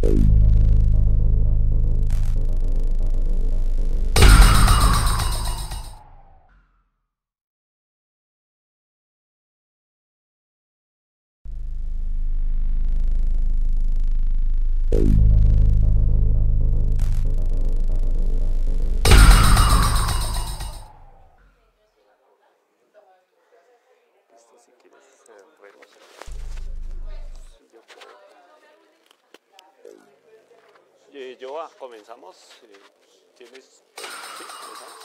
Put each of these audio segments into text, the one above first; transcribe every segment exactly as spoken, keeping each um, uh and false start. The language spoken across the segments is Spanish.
Si quieres, eh, bueno, sí, yo puedo. Eh, Joa, comenzamos. Eh, ¿Tienes? Sí, comenzamos.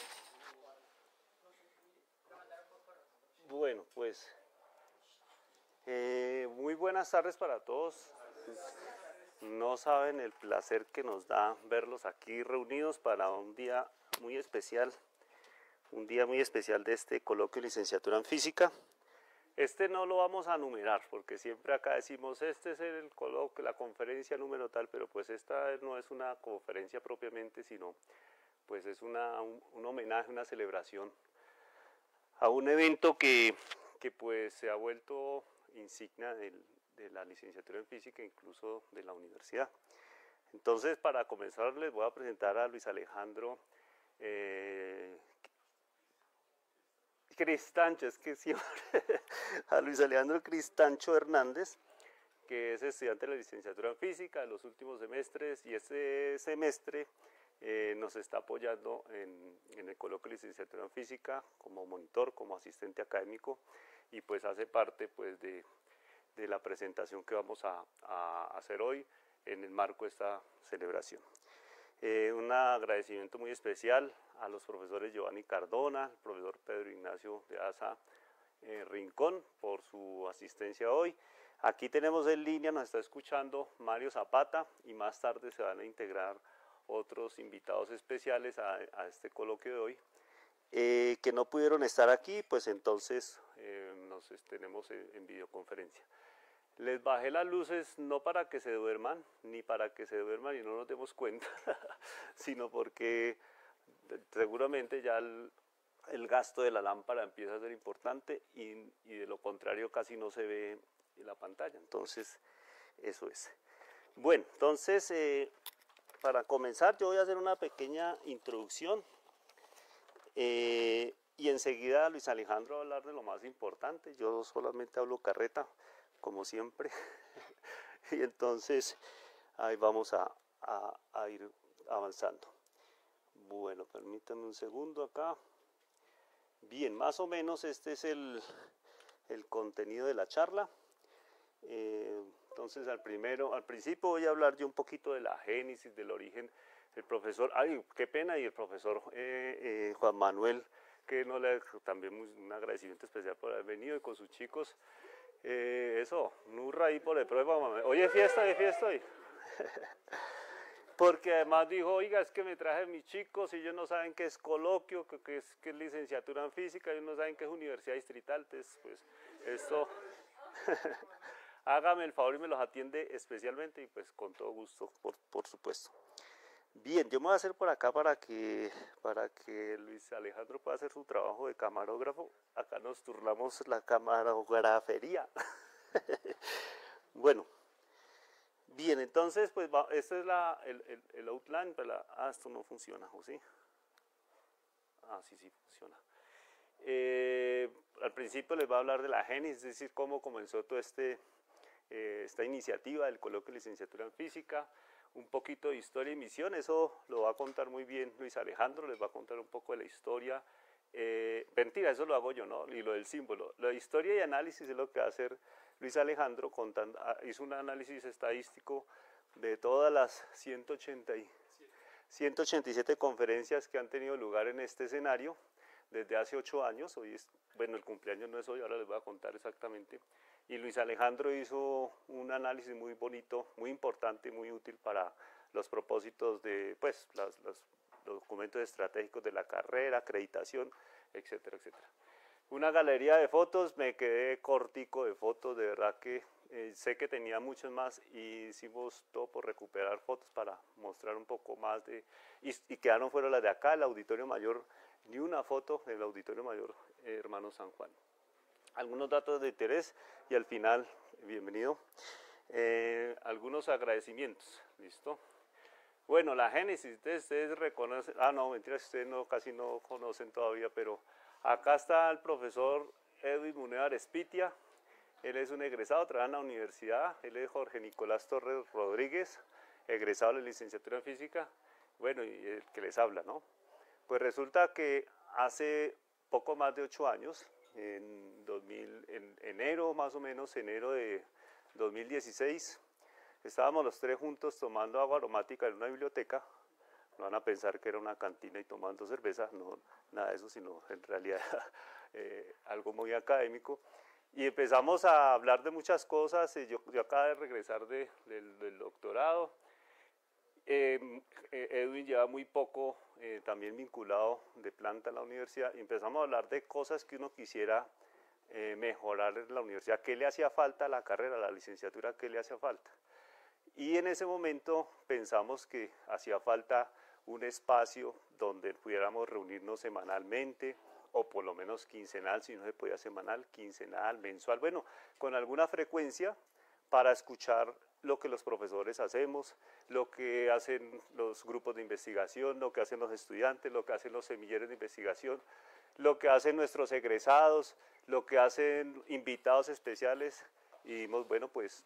Bueno, pues eh, muy buenas tardes para todos. No saben el placer que nos da verlos aquí reunidos para un día muy especial, un día muy especial de este coloquio de licenciatura en física. Este no lo vamos a numerar porque siempre acá decimos este es el coloquio, la conferencia número tal, pero pues esta no es una conferencia propiamente, sino pues es una, un, un homenaje, una celebración a un evento que, que pues se ha vuelto insignia del, de la licenciatura en física, incluso de la universidad. Entonces, para comenzar les voy a presentar a Luis Alejandro eh, Cristancho, es que siempre, a Luis Alejandro Cristancho Hernández, que es estudiante de la licenciatura en física de los últimos semestres, y este semestre eh, nos está apoyando en, en el coloquio de licenciatura en física como monitor, como asistente académico, y pues hace parte pues de, de la presentación que vamos a, a hacer hoy en el marco de esta celebración. Eh, un agradecimiento muy especial a los profesores Giovanni Cardona, el profesor Pedro Ignacio de Asa eh, Rincón por su asistencia hoy. Aquí tenemos en línea, nos está escuchando Mario Zapata y más tarde se van a integrar otros invitados especiales a, a este coloquio de hoy eh, que no pudieron estar aquí, pues entonces eh, nos tenemos en, en videoconferencia. Les bajé las luces no para que se duerman, ni para que se duerman y no nos demos cuenta, sino porque seguramente ya el, el gasto de la lámpara empieza a ser importante y, y de lo contrario casi no se ve en la pantalla. Entonces, eso es. Bueno, entonces, eh, para comenzar yo voy a hacer una pequeña introducción eh, y enseguida Luis Alejandro va a hablar de lo más importante. Yo solamente hablo carreta, como siempre, y entonces ahí vamos a, a, a ir avanzando. Bueno, permítanme un segundo acá. Bien, más o menos este es el, el contenido de la charla. Eh, entonces al, primero, al principio voy a hablar yo un poquito de la génesis, del origen. El profesor, ay, qué pena, y el profesor eh, eh, Juan Manuel, que no le también un agradecimiento especial por haber venido y con sus chicos. Eh, eso, nurra ahí por el prueba, mamá. Hoy es fiesta, de fiesta hoy. Porque además dijo, oiga, es que me traje mis chicos y ellos no saben qué es coloquio, que es, que es licenciatura en física, ellos no saben qué es universidad distrital, entonces pues esto, hágame el favor y me los atiende especialmente y pues con todo gusto, por, por supuesto. Bien, yo me voy a hacer por acá para que, para que Luis Alejandro pueda hacer su trabajo de camarógrafo. Acá nos turnamos la camarografería. Bueno, bien, entonces, pues, va, este es la, el, el, el outline. La, ah, esto no funciona, ¿o sí? Ah, sí, sí funciona. Eh, al principio les voy a hablar de la génesis, es decir, cómo comenzó toda este, eh, esta iniciativa del coloquio de licenciatura en física. Un poquito de historia y misión, eso lo va a contar muy bien Luis Alejandro, les va a contar un poco de la historia. Eh, mentira, eso lo hago yo, ¿no? Y lo del símbolo. La historia y análisis es lo que va a hacer Luis Alejandro, contando, hizo un análisis estadístico de todas las ciento ochenta y siete conferencias que han tenido lugar en este escenario desde hace ocho años. Hoy es, bueno, el cumpleaños no es hoy, ahora les voy a contar exactamente. Y Luis Alejandro hizo un análisis muy bonito, muy importante, muy útil para los propósitos de, pues, las, las, los documentos estratégicos de la carrera, acreditación, etcétera, etcétera. Una galería de fotos, me quedé cortico de fotos, de verdad que eh, sé que tenía muchas más y hicimos todo por recuperar fotos para mostrar un poco más de, y, y quedaron fuera las de acá, el Auditorio Mayor, ni una foto del Auditorio Mayor eh, Hermano San Juan. Algunos datos de interés y al final, bienvenido. Eh, algunos agradecimientos, ¿listo? Bueno, la génesis, ustedes, ustedes reconocen, ah no, mentiras, ustedes no, casi no conocen todavía, pero acá está el profesor Edwin Muneda Espitia. Él es un egresado, trabaja en la universidad. Él es Jorge Nicolás Torres Rodríguez, egresado de la licenciatura en física. Bueno, y el que les habla, ¿no? Pues resulta que hace poco más de ocho años, en, dos mil, en enero más o menos, enero de dos mil dieciséis, estábamos los tres juntos tomando agua aromática en una biblioteca. No van a pensar que era una cantina y tomando cerveza, no, nada de eso, sino en realidad eh, algo muy académico. Y empezamos a hablar de muchas cosas. Yo, yo acabo de regresar de, del, del doctorado. Eh, Edwin lleva muy poco eh, también vinculado de planta a la universidad. Y empezamos a hablar de cosas que uno quisiera eh, mejorar en la universidad. ¿Qué le hacía falta a la carrera, a la licenciatura? ¿Qué le hacía falta? Y en ese momento pensamos que hacía falta un espacio donde pudiéramos reunirnos semanalmente, o por lo menos quincenal, si no se podía semanal, quincenal, mensual, bueno, con alguna frecuencia para escuchar lo que los profesores hacemos, lo que hacen los grupos de investigación, lo que hacen los estudiantes, lo que hacen los semilleros de investigación, lo que hacen nuestros egresados, lo que hacen invitados especiales. Y dijimos, bueno, pues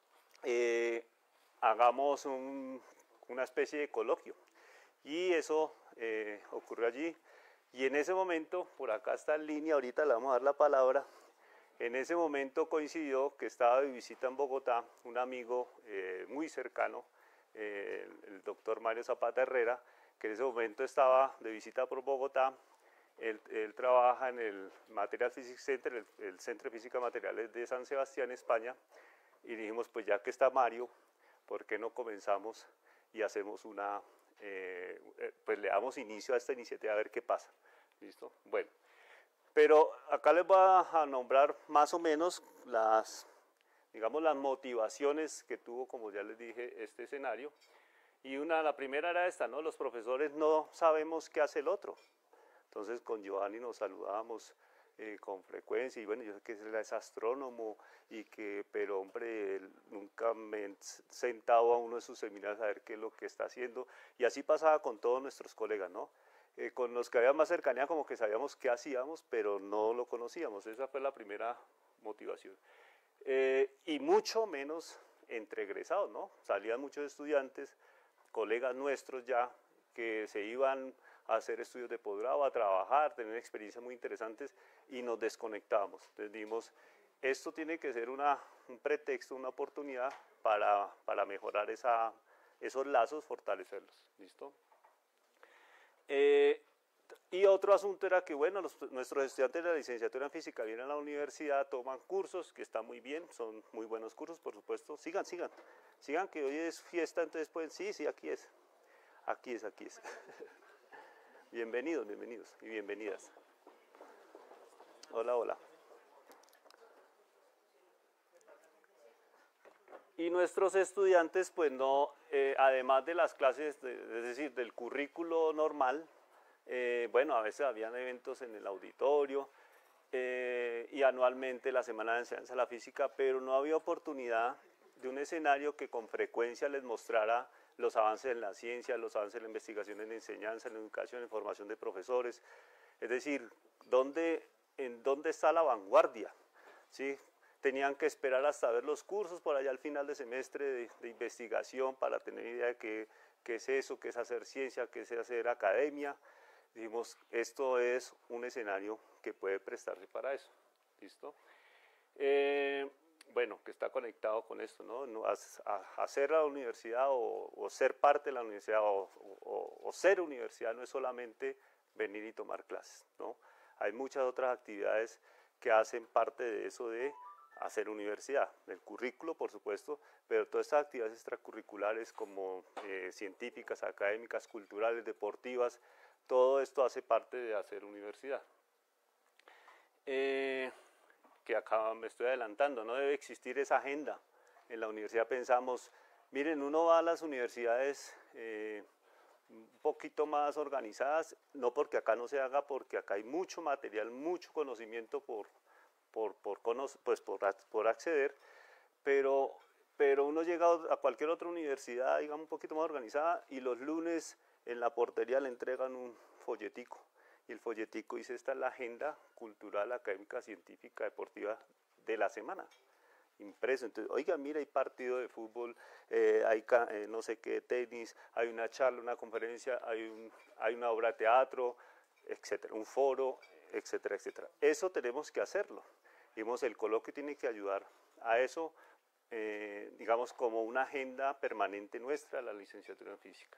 eh, hagamos un, una especie de coloquio. Y eso eh, ocurrió allí. Y en ese momento, por acá está en línea, ahorita le vamos a dar la palabra, en ese momento coincidió que estaba de visita en Bogotá un amigo eh, muy cercano, eh, el, el doctor Mario Zapata Herrera, que en ese momento estaba de visita por Bogotá. Él, él trabaja en el Material Physics Center, el, el Centro de Física Materiales de San Sebastián, España, y dijimos, pues ya que está Mario, ¿por qué no comenzamos y hacemos una, eh, pues le damos inicio a esta iniciativa a ver qué pasa? ¿Listo? Bueno, pero acá les voy a nombrar más o menos las, digamos, las motivaciones que tuvo, como ya les dije, este escenario. Y una, la primera era esta, ¿no? Los profesores no sabemos qué hace el otro. Entonces con Giovanni nos saludábamos eh, con frecuencia, y bueno, yo sé que él es astrónomo, y que, pero hombre, él nunca me he sentado a uno de sus seminarios a ver qué es lo que está haciendo, y así pasaba con todos nuestros colegas, ¿no? Eh, con los que había más cercanía como que sabíamos qué hacíamos, pero no lo conocíamos. Esa fue la primera motivación. Eh, y mucho menos entre egresados, ¿no? Salían muchos estudiantes, colegas nuestros ya, que se iban a hacer estudios de posgrado, a trabajar, tener experiencias muy interesantes, y nos desconectábamos. Entonces dijimos, esto tiene que ser una, un pretexto, una oportunidad para, para mejorar esa, esos lazos, fortalecerlos. ¿Listo? Eh, y otro asunto era que, bueno, los, nuestros estudiantes de la licenciatura en física vienen a la universidad, toman cursos, que están muy bien, son muy buenos cursos, por supuesto. Sigan, sigan, sigan, que hoy es fiesta, entonces pueden, sí, sí, aquí es, aquí es, aquí es. Bienvenidos, bienvenidos y bienvenidas. Hola, hola. Y nuestros estudiantes, pues no, eh, además de las clases, de, es decir, del currículo normal, eh, bueno, a veces habían eventos en el auditorio eh, y anualmente la Semana de Enseñanza de la Física, pero no había oportunidad de un escenario que con frecuencia les mostrara los avances en la ciencia, los avances en la investigación, en la enseñanza, en la educación, en formación de profesores. Es decir, ¿dónde, en dónde está la vanguardia? ¿Sí? Tenían que esperar hasta ver los cursos por allá al final de semestre de, de investigación para tener idea de qué, qué es eso, qué es hacer ciencia, qué es hacer academia. Dijimos, esto es un escenario que puede prestarse para eso. ¿Listo? Eh, bueno, que está conectado con esto, ¿no? no a, a hacer la universidad o, o ser parte de la universidad o, o, o ser universidad no es solamente venir y tomar clases, ¿no? Hay muchas otras actividades que hacen parte de eso de hacer universidad, del currículo, por supuesto, pero todas estas actividades extracurriculares como eh, científicas, académicas, culturales, deportivas, todo esto hace parte de hacer universidad. Eh, que acá me estoy adelantando, no debe existir esa agenda. En la universidad pensamos, miren, uno va a las universidades eh, un poquito más organizadas, no porque acá no se haga, porque acá hay mucho material, mucho conocimiento por, por, por, pues por, por acceder, pero pero uno llega a cualquier otra universidad, digamos, un poquito más organizada, y los lunes en la portería le entregan un folletico, y el folletico dice: esta es la agenda cultural, académica, científica, deportiva de la semana, impreso. Entonces, oiga, mira, hay partido de fútbol, eh, hay eh, no sé qué, tenis, hay una charla, una conferencia, hay, un, hay una obra de teatro, etcétera, un foro, etcétera, etcétera. Eso tenemos que hacerlo. Digamos, el coloquio tiene que ayudar a eso, eh, digamos, como una agenda permanente nuestra, la licenciatura en física.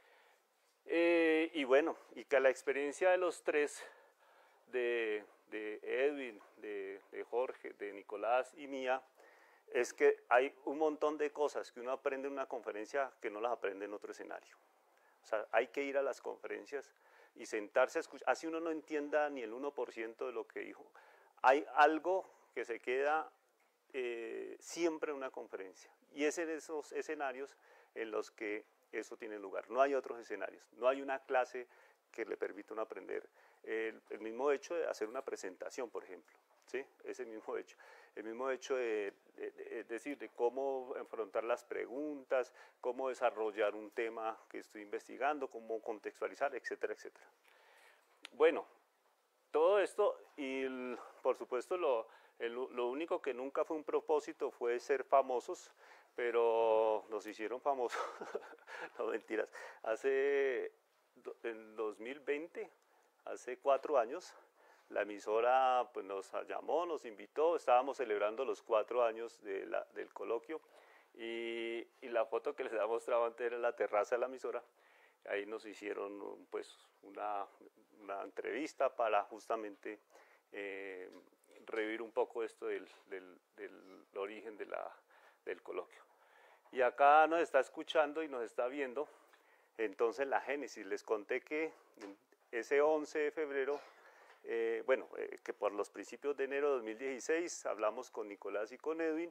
Eh, y bueno, y que la experiencia de los tres, de, de Edwin, de, de Jorge, de Nicolás y mía, es que hay un montón de cosas que uno aprende en una conferencia que no las aprende en otro escenario. O sea, hay que ir a las conferencias y sentarse a escuchar, así uno no entienda ni el uno por ciento de lo que dijo. Hay algo que se queda eh, siempre en una conferencia, y es en esos escenarios en los que eso tiene lugar. No hay otros escenarios, no hay una clase que le permita uno aprender. El, el mismo hecho de hacer una presentación, por ejemplo, ¿sí? Ese mismo hecho. El mismo hecho de, de, de, es decir, de cómo enfrentar las preguntas, cómo desarrollar un tema que estoy investigando, cómo contextualizar, etcétera, etcétera. Bueno, todo esto, y el, por supuesto lo, el, lo único que nunca fue un propósito fue ser famosos, pero nos hicieron famosos. No, mentiras. Hace, en dos mil veinte, hace cuatro años, la emisora pues, nos llamó, nos invitó, estábamos celebrando los cuatro años de la, del coloquio, y, y la foto que les había mostrado antes era la terraza de la emisora. Ahí nos hicieron pues, una, una entrevista para justamente eh, revivir un poco esto del, del, del origen de la, del coloquio. Y acá nos está escuchando y nos está viendo, entonces, la génesis. Les conté que ese once de febrero, eh, bueno, eh, que por los principios de enero de dos mil dieciséis hablamos con Nicolás y con Edwin.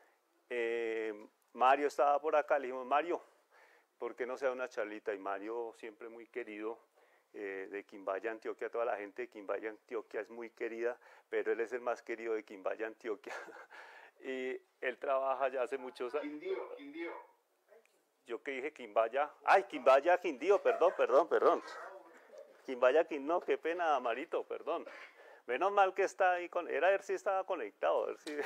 Eh, Mario estaba por acá, le dijimos: Mario, ¿por qué no se da una charlita? Y Mario, siempre muy querido, eh, de Quimbaya, Antioquia, toda la gente de Quimbaya, Antioquia es muy querida, pero él es el más querido de Quimbaya, Antioquia. Y él trabaja ya hace muchos años. Quindío, Quindío. Yo que dije Quimbaya, ay, Quimbaya, Quindío, perdón, perdón, perdón. Quimbaya, Quindío, no, qué pena, Marito, perdón. Menos mal que está ahí, con, era a ver si estaba conectado, a ver si...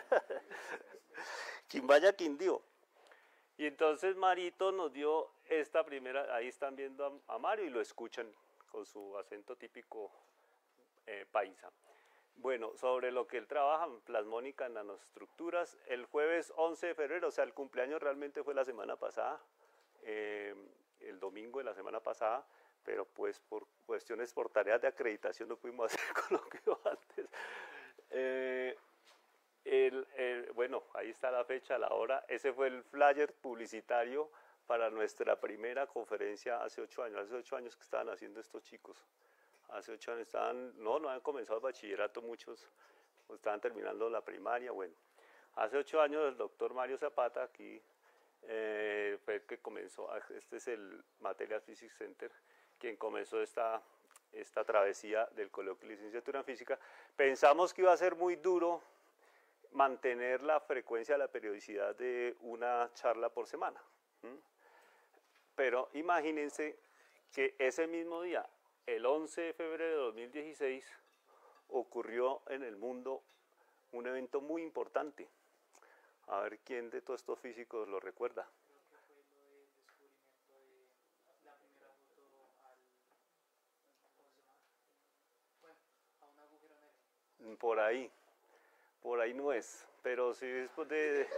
Quimbaya, Quindío. Y entonces Marito nos dio esta primera, ahí están viendo a, a Mario y lo escuchan con su acento típico eh, paisa. Bueno, sobre lo que él trabaja, plasmónica, nanoestructuras, el jueves once de febrero, o sea, el cumpleaños realmente fue la semana pasada, eh, el domingo de la semana pasada, pero pues por cuestiones, por tareas de acreditación no pudimos hacer coloquio antes. Eh, el, el, bueno, ahí está la fecha, la hora, ese fue el flyer publicitario para nuestra primera conferencia hace ocho años, hace ocho años que estaban haciendo estos chicos. Hace ocho años estaban, no, no habían comenzado el bachillerato muchos, estaban terminando la primaria, bueno. Hace ocho años el doctor Mario Zapata aquí eh, fue el que comenzó, este es el Material Physics Center, quien comenzó esta, esta travesía del coloquio de licenciatura en física. Pensamos que iba a ser muy duro mantener la frecuencia, la periodicidad de una charla por semana. ¿Mm? Pero imagínense que ese mismo día, el once de febrero de dos mil dieciséis, ocurrió en el mundo un evento muy importante. A ver quién de todos estos físicos lo recuerda. Creo que fue lo del descubrimiento de la primera foto al, ¿cómo se llama? Bueno, a un agujero negro. Por ahí, por ahí no es, pero sí después de...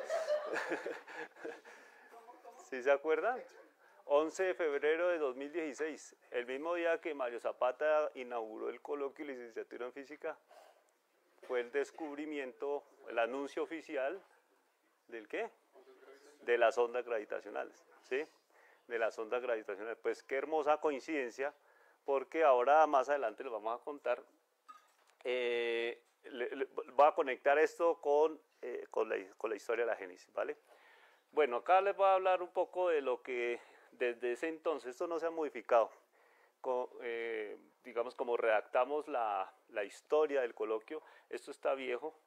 ¿Sí se acuerdan? once de febrero de dos mil dieciséis, el mismo día que Mario Zapata inauguró el coloquio de licenciatura en física, fue el descubrimiento, el anuncio oficial del ¿qué? De las ondas gravitacionales, ¿sí? De las ondas gravitacionales. Pues qué hermosa coincidencia, porque ahora más adelante les vamos a contar, eh, le, le, voy a conectar esto con, eh, con, la, con la historia de la génesis, ¿vale? Bueno, acá les voy a hablar un poco de lo que desde ese entonces, esto no se ha modificado, Con, eh, digamos como redactamos la, la historia del coloquio, esto está viejo,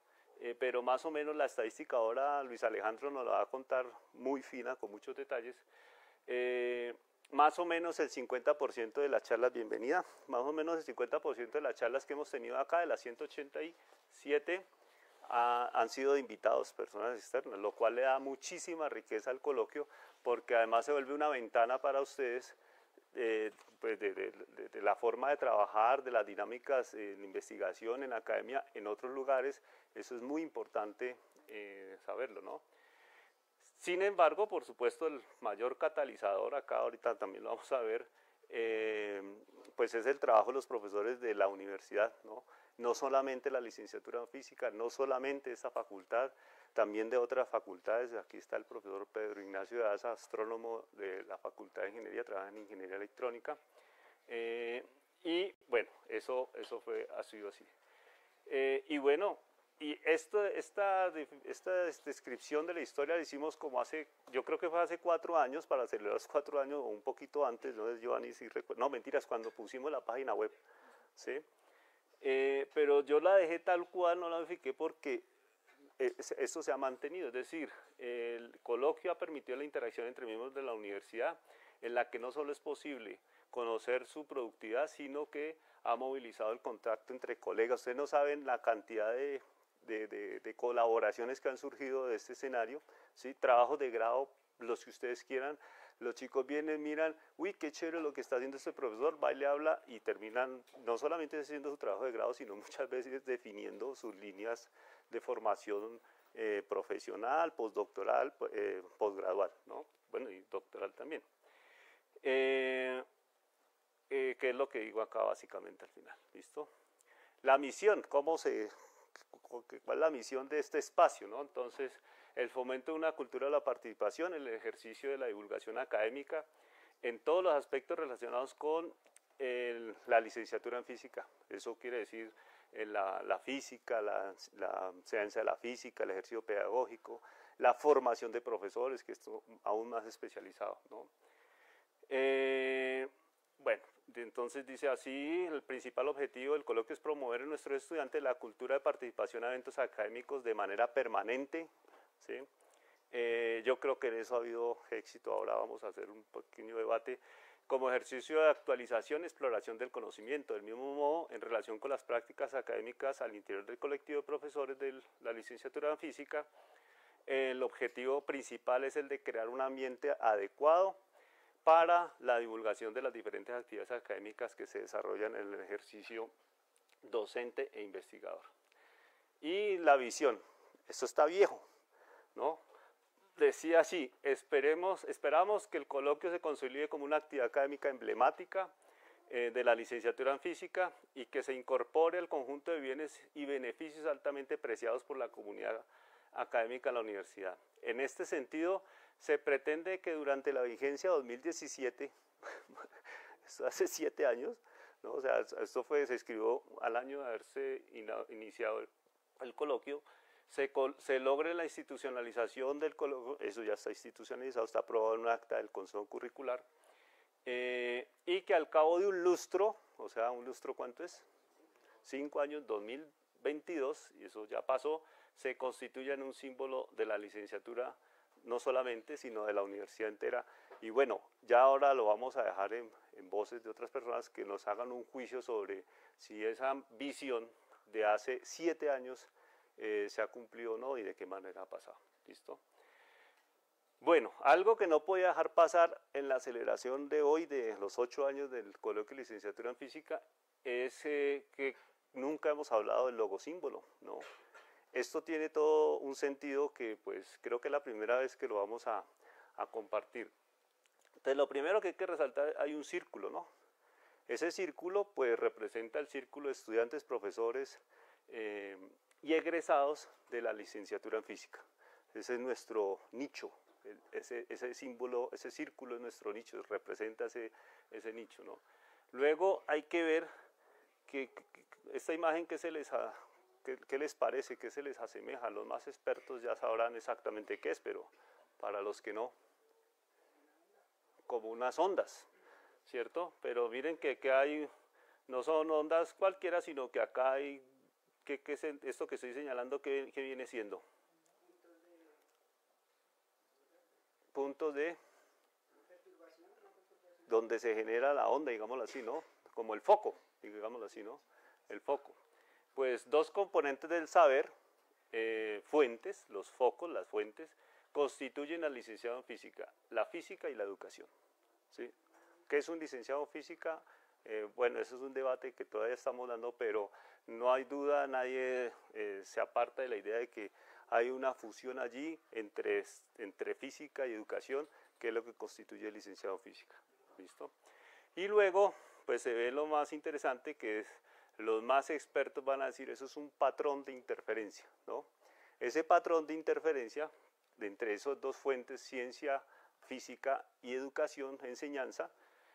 eh, pero más o menos la estadística ahora Luis Alejandro nos la va a contar muy fina, con muchos detalles. Eh, más o menos el cincuenta por ciento de las charlas, bienvenida, más o menos el cincuenta por ciento de las charlas que hemos tenido acá, de las ciento ochenta y siete, a, han sido de invitados, personas externas, lo cual le da muchísima riqueza al coloquio, porque además se vuelve una ventana para ustedes eh, pues de, de, de, de la forma de trabajar, de las dinámicas en investigación, en academia, en otros lugares. Eso es muy importante eh, saberlo, ¿no? Sin embargo, por supuesto, el mayor catalizador, acá ahorita también lo vamos a ver, eh, pues es el trabajo de los profesores de la universidad, ¿no? No solamente la licenciatura en física, no solamente esta facultad, también de otras facultades. Aquí está el profesor Pedro Ignacio de Asa, astrónomo de la Facultad de Ingeniería, trabaja en Ingeniería Electrónica. Eh, y bueno, eso, eso fue, ha sido así. Eh, y bueno, y esto, esta, esta descripción de la historia la hicimos como hace, yo creo que fue hace cuatro años, para celebrar los cuatro años o un poquito antes, no, Giovanni, si recuerdo, no, mentiras, cuando pusimos la página web, ¿sí? Eh, pero yo la dejé tal cual, no la modifiqué porque eh, esto se ha mantenido, es decir, el coloquio ha permitido la interacción entre miembros de la universidad, en la que no solo es posible conocer su productividad, sino que ha movilizado el contacto entre colegas. Ustedes no saben la cantidad de, de, de, de colaboraciones que han surgido de este escenario, ¿sí? Trabajos de grado, los que ustedes quieran. Los chicos vienen, miran, uy, qué chévere lo que está haciendo este profesor, va y le habla, y terminan no solamente haciendo su trabajo de grado, sino muchas veces definiendo sus líneas de formación eh, profesional, postdoctoral, eh, postgradual, ¿no? Bueno, y doctoral también. Eh, eh, ¿Qué es lo que digo acá básicamente al final? ¿Listo? La misión, ¿cómo se, ¿cuál es la misión de este espacio, ¿no? Entonces, el fomento de una cultura de la participación, el ejercicio de la divulgación académica en todos los aspectos relacionados con el, la licenciatura en física. Eso quiere decir eh, la, la física, la, la ciencia de la física, el ejercicio pedagógico, la formación de profesores, que es aún más especializado, ¿no? Eh, bueno, entonces dice así, el principal objetivo del coloquio es promover en nuestros estudiantes la cultura de participación a eventos académicos de manera permanente, ¿sí? Eh, yo creo que en eso ha habido éxito. Ahora vamos a hacer un pequeño debate como ejercicio de actualización y exploración del conocimiento. Del mismo modo, en relación con las prácticas académicas al interior del colectivo de profesores de la licenciatura en física, el objetivo principal es el de crear un ambiente adecuado para la divulgación de las diferentes actividades académicas que se desarrollan en el ejercicio docente e investigador. Y la visión, esto está viejo, ¿no? Decía así, esperemos, esperamos que el coloquio se consolide como una actividad académica emblemática eh, de la licenciatura en física y que se incorpore al conjunto de bienes y beneficios altamente preciados por la comunidad académica de la universidad. En este sentido, se pretende que durante la vigencia dos mil diecisiete, esto hace siete años, ¿no? O sea, esto fue, se escribió al año de haberse iniciado el, el coloquio, se, se logre la institucionalización del coloquio, eso ya está institucionalizado, está aprobado en un acta del Consejo Curricular, eh, y que al cabo de un lustro, o sea, un lustro, ¿cuánto es? Cinco años, dos mil veintidós, y eso ya pasó, se constituya en un símbolo de la licenciatura, no solamente, sino de la universidad entera. Y bueno, ya ahora lo vamos a dejar en, en voces de otras personas que nos hagan un juicio sobre si esa visión de hace siete años eh, se ha cumplido o no y de qué manera ha pasado. ¿Listo? Bueno, algo que no podía dejar pasar en la celebración de hoy de los ocho años del coloquio de licenciatura en física es eh, que nunca hemos hablado del logosímbolo, ¿no? Esto tiene todo un sentido que pues creo que es la primera vez que lo vamos a, a compartir. Entonces lo primero que hay que resaltar, hay un círculo, ¿no? Ese círculo pues representa el círculo de estudiantes, profesores eh, y egresados de la licenciatura en física. Ese es nuestro nicho, ese, ese símbolo, ese círculo es nuestro nicho, representa ese, ese nicho, ¿no? Luego hay que ver que, que esta imagen que se les ha... ¿Qué, ¿Qué les parece? ¿Qué se les asemeja? Los más expertos ya sabrán exactamente qué es, pero para los que no, como unas ondas, ¿cierto? Pero miren que, que hay, no son ondas cualquiera, sino que acá hay ¿qué, qué es esto que estoy señalando, qué, qué viene siendo? Puntos de donde se genera la onda, digámoslo así, ¿no? Como el foco, digámoslo así, ¿no? El foco. Pues dos componentes del saber, eh, fuentes, los focos, las fuentes, constituyen al licenciado en física, la física y la educación, ¿sí? ¿Qué es un licenciado en física? Eh, bueno, eso es un debate que todavía estamos dando, pero no hay duda, nadie eh, se aparta de la idea de que hay una fusión allí entre, entre física y educación, que es lo que constituye el licenciado en física. ¿Listo? Y luego, pues se ve lo más interesante, que es, los más expertos van a decir, eso es un patrón de interferencia, ¿no? Ese patrón de interferencia, de entre esas dos fuentes, ciencia, física y educación, enseñanza,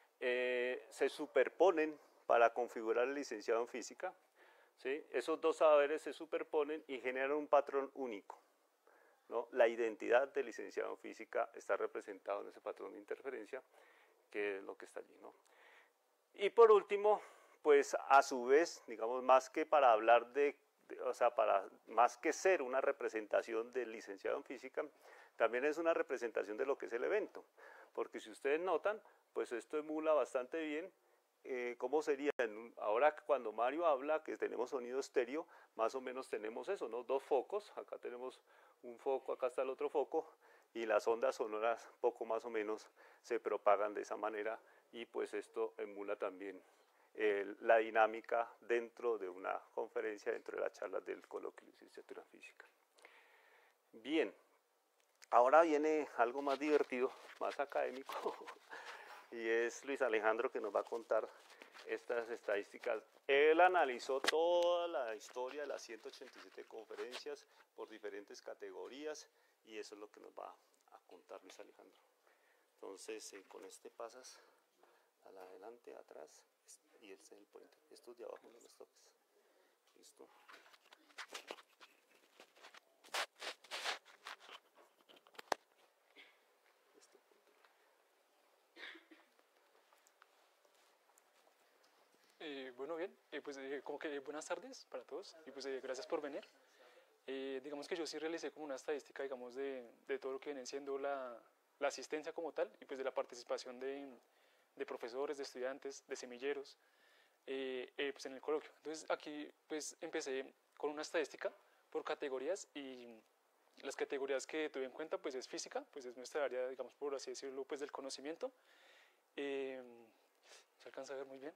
eh, se superponen para configurar el licenciado en física, ¿sí? Esos dos saberes se superponen y generan un patrón único, ¿no? La identidad del licenciado en física está representada en ese patrón de interferencia, que es lo que está allí, ¿no? Y por último, pues a su vez, digamos, más que para hablar de, de, o sea, para, más que ser una representación del licenciado en física, también es una representación de lo que es el evento, porque si ustedes notan, pues esto emula bastante bien eh, cómo sería, en, ahora cuando Mario habla, que tenemos sonido estéreo, más o menos tenemos eso, ¿no? Dos focos, acá tenemos un foco, acá está el otro foco, y las ondas sonoras poco más o menos se propagan de esa manera, y pues esto emula también eh, la dinámica dentro de una conferencia, dentro de las charlas del coloquio de licenciatura en física. Bien, ahora viene algo más divertido, más académico, y es Luis Alejandro que nos va a contar estas estadísticas. Él analizó toda la historia de las ciento ochenta y siete conferencias por diferentes categorías, y eso es lo que nos va a contar Luis Alejandro. Entonces, eh, con este pasas a la adelante, atrás, y este es el puente. Estos de abajo no los toques. ¿Listo? Eh, bueno, bien, eh, pues eh, como que buenas tardes para todos y pues eh, gracias por venir. Eh, digamos que yo sí realicé como una estadística, digamos, de, de todo lo que viene siendo la, la asistencia como tal y pues de la participación de, de profesores, de estudiantes, de semilleros, eh, eh, pues en el coloquio. Entonces aquí pues empecé con una estadística por categorías y las categorías que tuve en cuenta pues es física, pues es nuestra área, digamos, por así decirlo, pues del conocimiento. Eh, ¿Se alcanza a ver muy bien?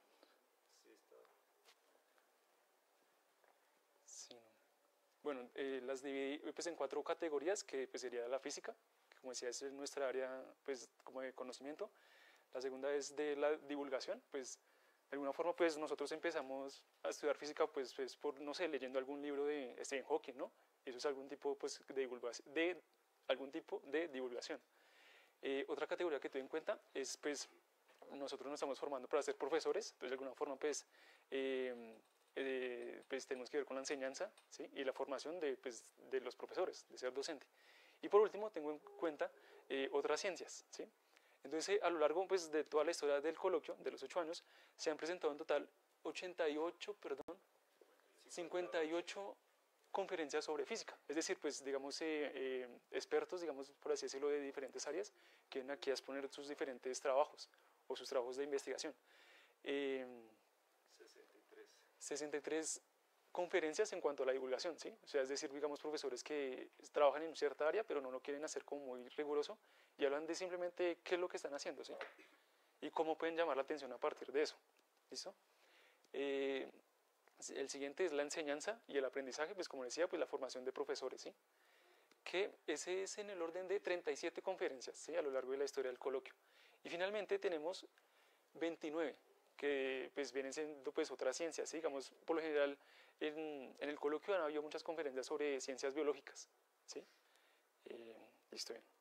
Bueno, eh, las dividí pues, en cuatro categorías, que pues, sería la física, que como decía es nuestra área pues, como de conocimiento. La segunda es de la divulgación, pues de alguna forma pues nosotros empezamos a estudiar física pues, pues por, no sé, leyendo algún libro de Stephen Hawking, ¿no? Eso es algún tipo pues, de, divulgación, de algún tipo de divulgación. Eh, otra categoría que tuve en cuenta es pues nosotros nos estamos formando para ser profesores, entonces de alguna forma pues eh, Eh, pues tenemos que ver con la enseñanza, ¿sí? Y la formación de, pues, de los profesores, de ser docente. Y por último tengo en cuenta eh, otras ciencias, ¿sí? Entonces a lo largo pues, de toda la historia del coloquio, de los ocho años, se han presentado en total ochenta y ocho, perdón, cincuenta y ocho conferencias sobre física, es decir, pues digamos eh, eh, expertos, digamos por así decirlo, de diferentes áreas, que vienen aquí a exponer sus diferentes trabajos o sus trabajos de investigación. Eh, sesenta y tres conferencias en cuanto a la divulgación, ¿sí? O sea, es decir, digamos, profesores que trabajan en cierta área, pero no lo quieren hacer como muy riguroso y hablan de simplemente qué es lo que están haciendo, ¿sí? Y cómo pueden llamar la atención a partir de eso, ¿listo? Eh, el siguiente es la enseñanza y el aprendizaje, pues como decía, pues la formación de profesores, ¿sí? Que ese es en el orden de treinta y siete conferencias, ¿sí? A lo largo de la historia del coloquio. Y finalmente tenemos veintinueve, que pues vienen siendo pues otras ciencias, ¿sí? Digamos, por lo general en, en el coloquio han habido muchas conferencias sobre ciencias biológicas, ¿sí? Eh, listo, bien.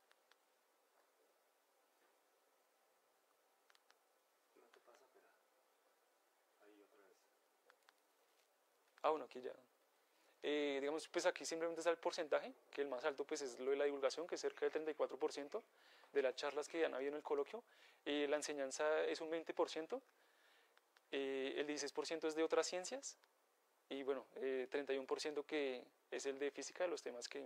Ah, bueno, aquí ya. Eh, digamos, pues aquí simplemente está el porcentaje, que el más alto pues es lo de la divulgación, que es cerca del treinta y cuatro por ciento de las charlas que han habido en el coloquio. Eh, la enseñanza es un veinte por ciento. Eh, el dieciséis por ciento es de otras ciencias, y bueno, eh, treinta y uno por ciento que es el de física, de los temas que...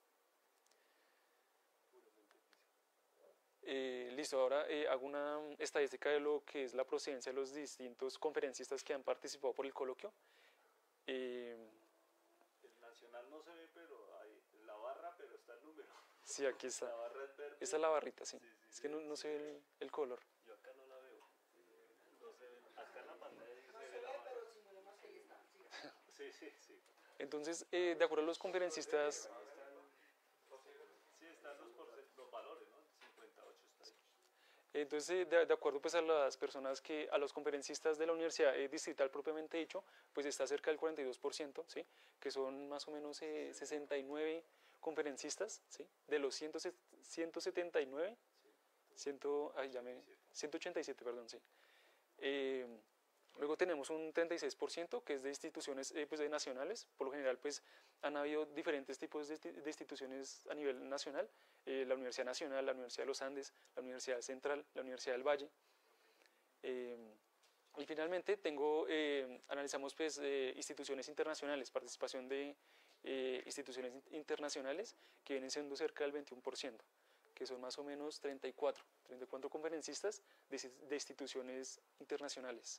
Eh, listo, ahora eh, hago una estadística de lo que es la procedencia de los distintos conferencistas que han participado por el coloquio. Eh, El nacional no se ve, pero hay la barra, pero está el número. sí, aquí está. La barra es verde. Esta es la barrita, sí. Sí, sí, es que no, no se ve el, el color. Yo acá no la veo. No se ve. Acá en la pantalla sí No se se ve la ve, barra. pero simulemos que ahí está. Siga. Sí, sí, sí. Entonces, eh, de acuerdo a los conferencistas... Sí, están los, porce- los valores, ¿no? cincuenta y ocho está ahí. Entonces, eh, de, de acuerdo pues, a las personas que, a los conferencistas de la universidad eh, distrital propiamente dicho, pues está cerca del cuarenta y dos por ciento, ¿sí? Que son más o menos eh, sesenta y nueve conferencistas, ¿sí? De los ciento setenta y nueve, cien, ay, ya me, ciento ochenta y siete, perdón, sí. Eh, luego tenemos un treinta y seis por ciento que es de instituciones eh, pues, de nacionales. Por lo general pues, han habido diferentes tipos de, de instituciones a nivel nacional. Eh, la Universidad Nacional, la Universidad de los Andes, la Universidad Central, la Universidad del Valle. Eh, y finalmente tengo, eh, analizamos pues, eh, instituciones internacionales, participación de eh, instituciones internacionales que vienen siendo cerca del veintiuno por ciento, que son más o menos treinta y cuatro, treinta y cuatro conferencistas de, de instituciones internacionales.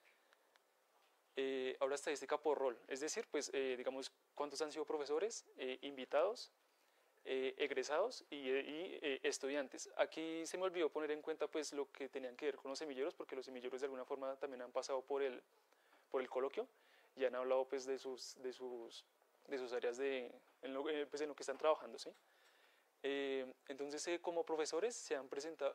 Eh, ahora estadística por rol, es decir, pues eh, digamos cuántos han sido profesores, eh, invitados, eh, egresados y, y eh, estudiantes. Aquí se me olvidó poner en cuenta pues lo que tenían que ver con los semilleros, porque los semilleros de alguna forma también han pasado por el, por el coloquio y han hablado pues de sus, de sus, de sus áreas de, en lo, eh, pues, en lo que están trabajando, ¿sí? Eh, entonces eh, como profesores se han presentado...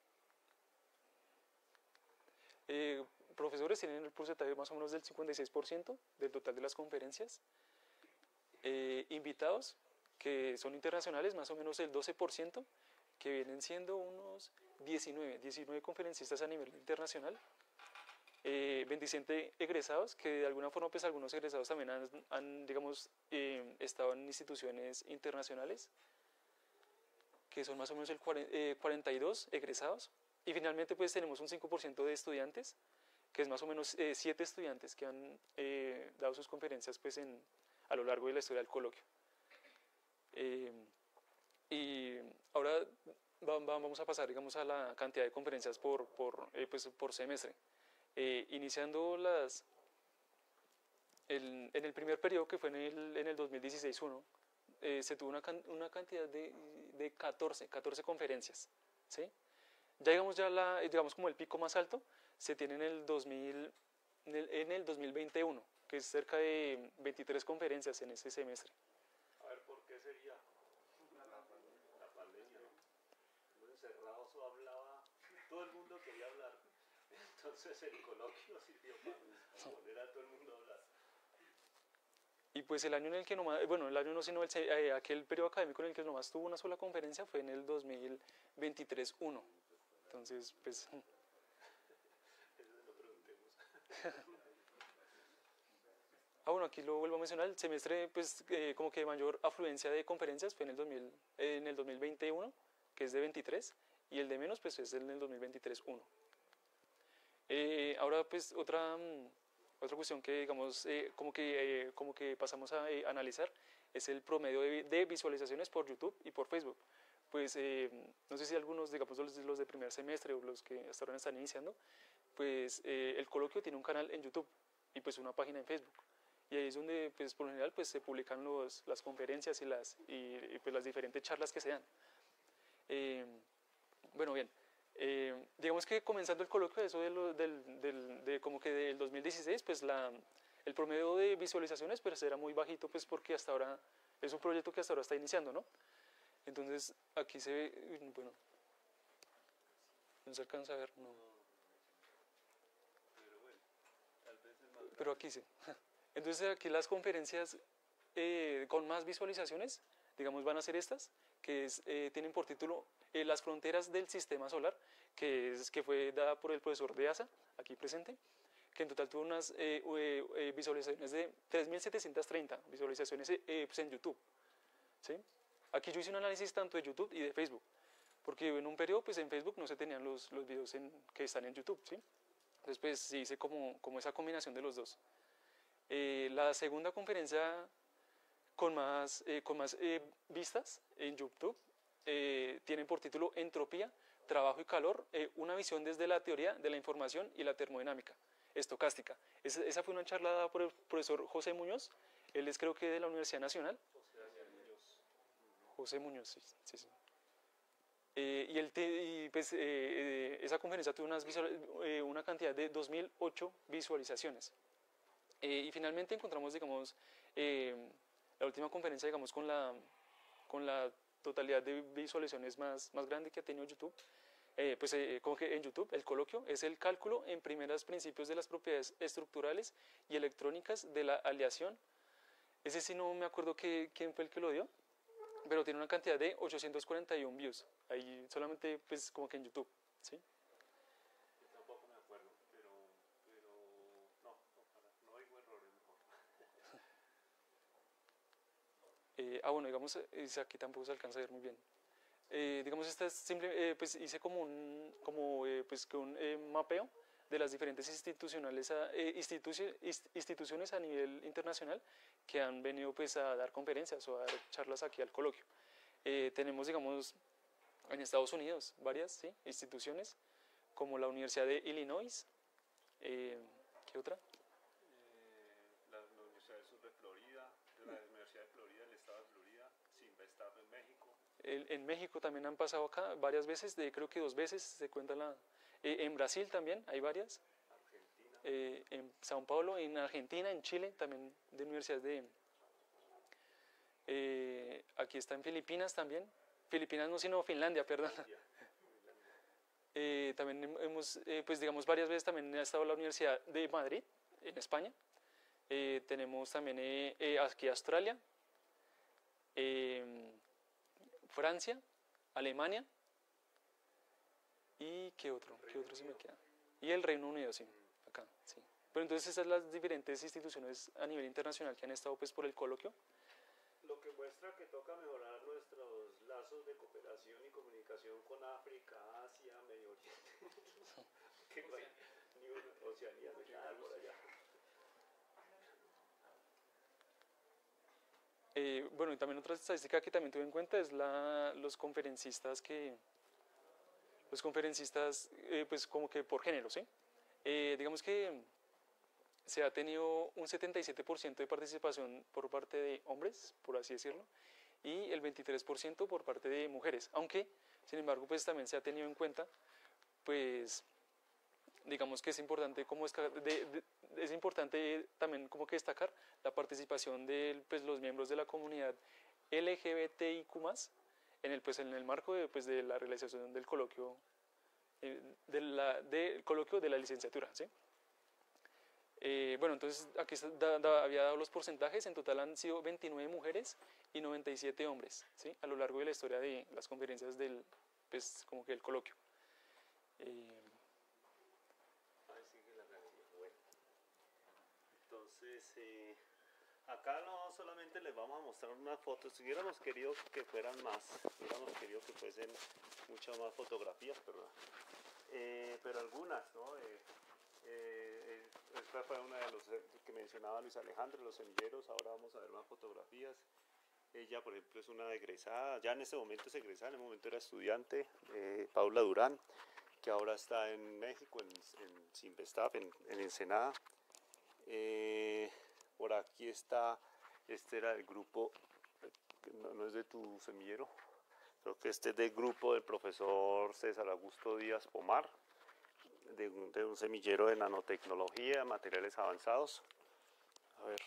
Eh, profesores tienen el porcentaje más o menos del cincuenta y seis por ciento del total de las conferencias. Eh, invitados, que son internacionales, más o menos el doce por ciento, que vienen siendo unos diecinueve, diecinueve conferencistas a nivel internacional. Eh, veintisiete egresados, que de alguna forma pues algunos egresados también han, han digamos, eh, estado en instituciones internacionales, que son más o menos el cuarenta y dos egresados. Y finalmente pues tenemos un cinco por ciento de estudiantes, que es más o menos eh, siete estudiantes que han eh, dado sus conferencias pues, en, a lo largo de la historia del coloquio. Eh, y ahora va, va, vamos a pasar digamos, a la cantidad de conferencias por, por, eh, pues, por semestre. Eh, iniciando las, el, en el primer periodo, que fue en el, en el dos mil dieciséis uno, eh, se tuvo una, una cantidad de, de catorce, catorce conferencias, ¿sí? Ya digamos, ya la, digamos como el pico más alto se tiene en el, dos mil, en el, en el dos mil veintiuno, que es cerca de veintitrés conferencias en ese semestre. A ver, ¿por qué sería? La pandemia, ¿no? Los encerrados o hablaba, todo el mundo quería hablar. Entonces el coloquio sirvió para poner a todo el mundo a hablar. Y pues el año en el que nomás, bueno, el año no, sino el, eh, aquel periodo académico en el que nomás tuvo una sola conferencia fue en el dos mil veintitrés uno. Entonces, pues... Eso lo preguntemos. Ah, bueno, aquí lo vuelvo a mencionar, el semestre, pues, eh, como que de mayor afluencia de conferencias fue en el, dos mil, eh, en el dos mil veintiuno, que es de veintitrés, y el de menos, pues, es en el dos mil veintitrés uno. Eh, ahora, pues, otra, otra cuestión que, digamos, eh, como, que, eh, como que pasamos a eh, analizar es el promedio de, de visualizaciones por YouTube y por Facebook. Pues, eh, no sé si algunos, digamos, los, los de primer semestre o los que hasta ahora están iniciando, pues, eh, el coloquio tiene un canal en YouTube y, pues, una página en Facebook. Y ahí es donde, pues, por lo general, pues, se publican los, las conferencias y las, y, y, pues, las diferentes charlas que se dan. Eh, bueno, bien, eh, digamos que comenzando el coloquio, eso de, lo, del, del, de como que del dos mil dieciséis, pues, la, el promedio de visualizaciones, pues, era muy bajito, pues, porque hasta ahora, es un proyecto que hasta ahora está iniciando, ¿no? Entonces, aquí se ve, bueno, no se alcanza a ver, no. Pero bueno, tal vez es más. Pero aquí sí. Entonces aquí las conferencias eh, con más visualizaciones, digamos, van a ser estas, que es, eh, tienen por título eh, Las fronteras del sistema solar, que, es, que fue dada por el profesor de A S A, aquí presente, que en total tuvo unas eh, eh, visualizaciones de tres mil setecientas treinta visualizaciones eh, pues en YouTube, ¿sí? Aquí yo hice un análisis tanto de YouTube y de Facebook, porque en un periodo pues en Facebook no se tenían los, los videos en, que están en YouTube, ¿sí? Entonces pues sí hice como, como esa combinación de los dos. Eh, la segunda conferencia con más, eh, con más eh, vistas en YouTube eh, tiene por título Entropía, Trabajo y Calor, eh, una visión desde la teoría de la información y la termodinámica estocástica. Esa, esa fue una charla dada por el profesor José Muñoz, él es creo que de la Universidad Nacional. José Muñoz, sí, sí, sí. Eh, y, el te, y pues, eh, eh, esa conferencia tuvo unas visual, eh, una cantidad de dos mil ocho visualizaciones. Eh, y finalmente encontramos, digamos, eh, la última conferencia, digamos, con la, con la totalidad de visualizaciones más, más grande que ha tenido YouTube. Eh, pues eh, como que en YouTube el coloquio es el cálculo en primeros principios de las propiedades estructurales y electrónicas de la aleación. Ese sí no me acuerdo que, quién fue el que lo dio, pero tiene una cantidad de ochocientos cuarenta y uno views, ahí solamente pues como que en YouTube, ¿sí? Yo tampoco me acuerdo, pero, pero no, no, no digo errores mejor. eh, ah, bueno, digamos, eh, aquí tampoco se alcanza a ver muy bien. Eh, digamos, esta es simple, eh, pues hice como un, como, eh, pues, que un eh, mapeo de las diferentes institucionales a, eh, instituci instituciones a nivel internacional que han venido pues, a dar conferencias o a dar charlas aquí al coloquio. Eh, tenemos, digamos, en Estados Unidos varias ¿sí? instituciones, como la Universidad de Illinois, eh, ¿qué otra? Eh, la, la Universidad del Sur de Florida, la Universidad de Florida, el Estado de Florida, Sinvestap en México. El, en México también han pasado acá varias veces, de, creo que dos veces se cuenta la... Eh, en Brasil también hay varias. Argentina. Eh, en Sao Paulo, en Argentina, en Chile, también de universidades de... Eh, aquí está en Filipinas también. Filipinas no, sino Finlandia, perdón. Finlandia. Eh, también hemos, eh, pues digamos, varias veces también ha estado la Universidad de Madrid, en España. Eh, tenemos también eh, eh, aquí Australia, eh, Francia, Alemania y ¿qué otro? ¿Qué otro se me queda? Y el Reino Unido, sí, acá, sí. Pero entonces esas son las diferentes instituciones a nivel internacional que han estado pues por el coloquio. Lo que muestra que toca mejorar nuestros lazos de cooperación y comunicación con África, Asia, Medio Oriente. ¿Qué Oceanía. Ni una, Oceanía, no hay nada por allá. Eh, bueno, y también otra estadística que también tuve en cuenta es la, los conferencistas que, los conferencistas, eh, pues como que por género, ¿sí? Eh, digamos que se ha tenido un setenta y siete por ciento de participación por parte de hombres, por así decirlo, y el veintitrés por ciento por parte de mujeres, aunque, sin embargo, pues también se ha tenido en cuenta, pues, digamos que es importante, como es, de, de, es importante también como que destacar la participación de pues, los miembros de la comunidad L G B T I Q más, en el, pues, en el marco de, pues, de la realización del coloquio, eh, de la, del coloquio de la licenciatura, ¿sí? Eh, bueno, entonces aquí da, da, había dado los porcentajes, en total han sido veintinueve mujeres y noventa y siete hombres, ¿sí? A lo largo de la historia de las conferencias del, pues, como que el coloquio. Eh, Ahí sigue la galería. Bueno. Entonces, eh, acá no solamente les vamos a mostrar unas fotos, si hubiéramos querido que fueran más, hubiéramos querido que fuesen muchas más fotografías, pero, eh, pero algunas, ¿no? Eh, Eh, esta fue una de los que mencionaba Luis Alejandro, los semilleros. Ahora vamos a ver más fotografías. Ella, por ejemplo, es una egresada, ya en este momento es egresada, en el momento era estudiante, eh, Paula Durán, que ahora está en México, en, en Sinvestap, en, en Ensenada. Eh, por aquí está, este era el grupo, no, no es de tu semillero, creo que este es del grupo del profesor César Augusto Díaz Pomar, De un, de un semillero de nanotecnología, materiales avanzados. A ver.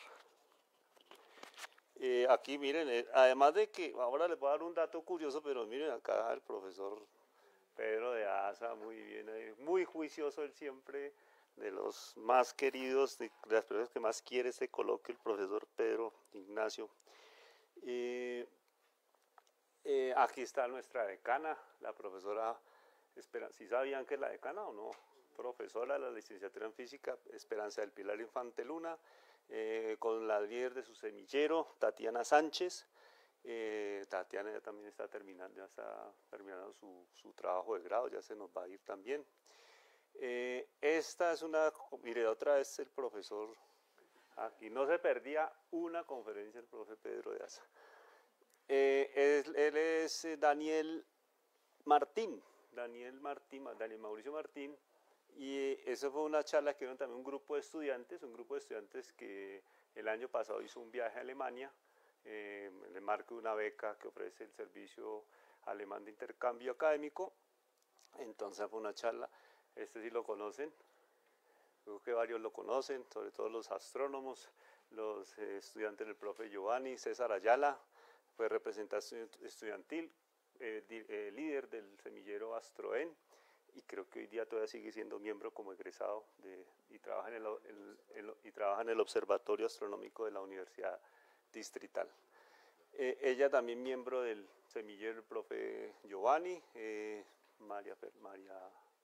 Eh, aquí miren, eh, además de que, ahora les voy a dar un dato curioso, pero miren acá el profesor Pedro de Asa, muy bien, eh, muy juicioso él siempre, de los más queridos, de, de las personas que más quiere este coloquio, el profesor Pedro Ignacio. Eh, eh, aquí está nuestra decana, la profesora Esperanza. ¿Sí sabían que es la decana o no? Profesora de la licenciatura en física, Esperanza del Pilar Infante Luna, eh, con la líder de su semillero, Tatiana Sánchez. Eh, Tatiana ya también está terminando, ya está terminando su, su trabajo de grado, ya se nos va a ir también. Eh, esta es una, mire, otra vez el profesor Aquí no se perdía una conferencia del profe Pedro de Asa. Eh, él, él es Daniel Martín, Daniel Martín, Daniel Mauricio Martín, y eso fue una charla que dieron también un grupo de estudiantes, un grupo de estudiantes que el año pasado hizo un viaje a Alemania, eh, en el marco de una beca que ofrece el Servicio Alemán de Intercambio Académico. Entonces fue una charla, este sí lo conocen, creo que varios lo conocen, sobre todo los astrónomos, los eh, estudiantes del profe Giovanni, César Ayala, fue representación estudiantil, eh, di, eh, líder del semillero Astroen, y creo que hoy día todavía sigue siendo miembro como egresado de, y, trabaja en el, el, el, y trabaja en el Observatorio Astronómico de la Universidad Distrital. Eh, ella también miembro del semillero del profe Giovanni, eh, María, María,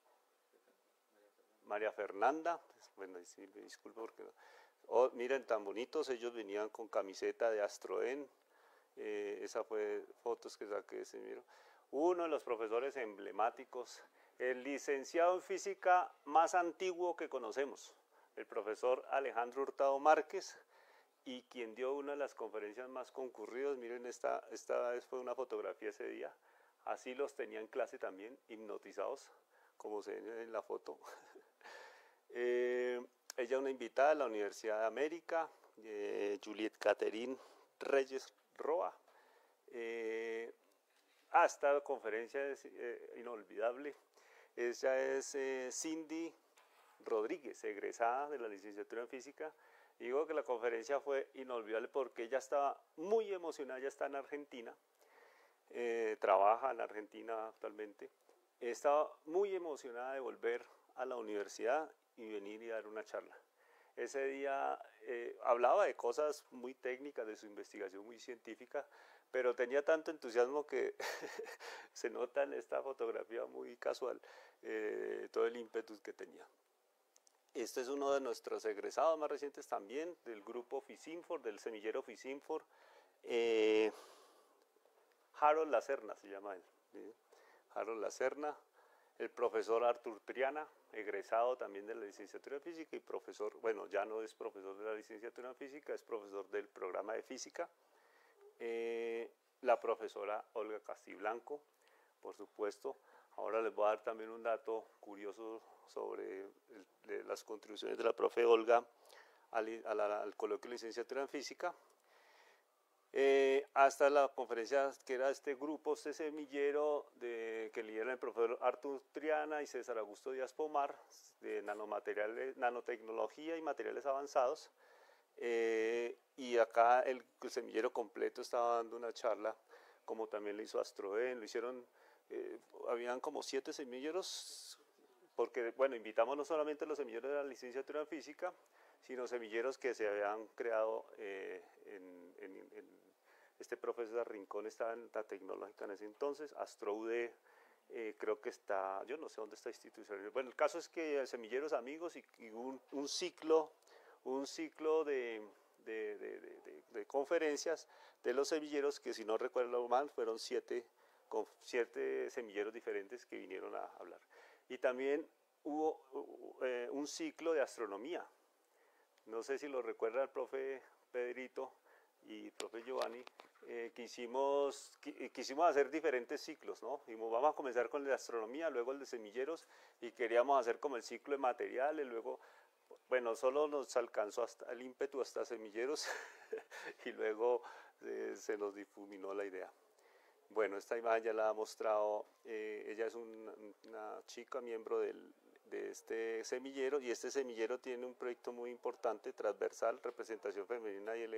María Fernanda, bueno, sí, me disculpo porque no. Oh, miren, tan bonitos, ellos venían con camiseta de Astroen, eh, esa fue fotos que saqué de ese semillero. Uno de los profesores emblemáticos, el licenciado en física más antiguo que conocemos, el profesor Alejandro Hurtado Márquez, y quien dio una de las conferencias más concurridas. Miren, esta, esta vez fue una fotografía ese día, así los tenía en clase también, hipnotizados, como se ve en la foto. eh, ella una invitada de la Universidad de América, eh, Juliet Catherine Reyes Roa. Eh, ah, esta conferencia es eh, inolvidable. Ella es eh, Cindy Rodríguez, egresada de la licenciatura en física. Digo que la conferencia fue inolvidable porque ella estaba muy emocionada, ella está en Argentina, eh, trabaja en Argentina actualmente, estaba muy emocionada de volver a la universidad y venir y dar una charla. Ese día eh, hablaba de cosas muy técnicas, de su investigación muy científica, pero tenía tanto entusiasmo que se nota en esta fotografía muy casual eh, todo el ímpetu que tenía. Este es uno de nuestros egresados más recientes también, del grupo FISINFOR, del semillero FISINFOR, eh, Harold Lacerna se llama él, ¿sí? Harold Lacerna, el profesor Artur Triana, egresado también de la licenciatura en física y profesor, bueno, ya no es profesor de la licenciatura en física, es profesor del programa de física. Eh, la profesora Olga Castiblanco, por supuesto. Ahora les voy a dar también un dato curioso sobre el, de las contribuciones de la profe Olga al, al, al coloquio de licenciatura en física. Eh, hasta la conferencia que era este grupo, este semillero de, que lidera el profesor Artur Triana y César Augusto Díaz Pomar, de nanomateriales, nanotecnología y materiales avanzados. Eh, y acá el, el semillero completo estaba dando una charla, como también lo hizo Astroen, lo hicieron, eh, habían como siete semilleros, porque bueno, invitamos no solamente a los semilleros de la licenciatura en física, sino semilleros que se habían creado eh, en, en, en este profesor Rincón estaba en la tecnológica en ese entonces, AstroUD eh, creo que está, yo no sé dónde está institucional. Bueno, el caso es que el semilleros amigos y, y un, un ciclo un ciclo de, de, de, de, de conferencias de los semilleros que, si no recuerdo mal, fueron siete, con siete semilleros diferentes que vinieron a hablar. Y también hubo eh, un ciclo de astronomía. No sé si lo recuerda el profe Pedrito y el profe Giovanni, eh, quisimos, qu quisimos hacer diferentes ciclos, ¿no? Dijimos, vamos a comenzar con el de astronomía, luego el de semilleros, y queríamos hacer como el ciclo de materiales, luego... Bueno, solo nos alcanzó hasta el ímpetu hasta semilleros y luego eh, se nos difuminó la idea. Bueno, esta imagen ya la ha mostrado, eh, ella es un, una chica miembro del, de este semillero, y este semillero tiene un proyecto muy importante, transversal, representación femenina y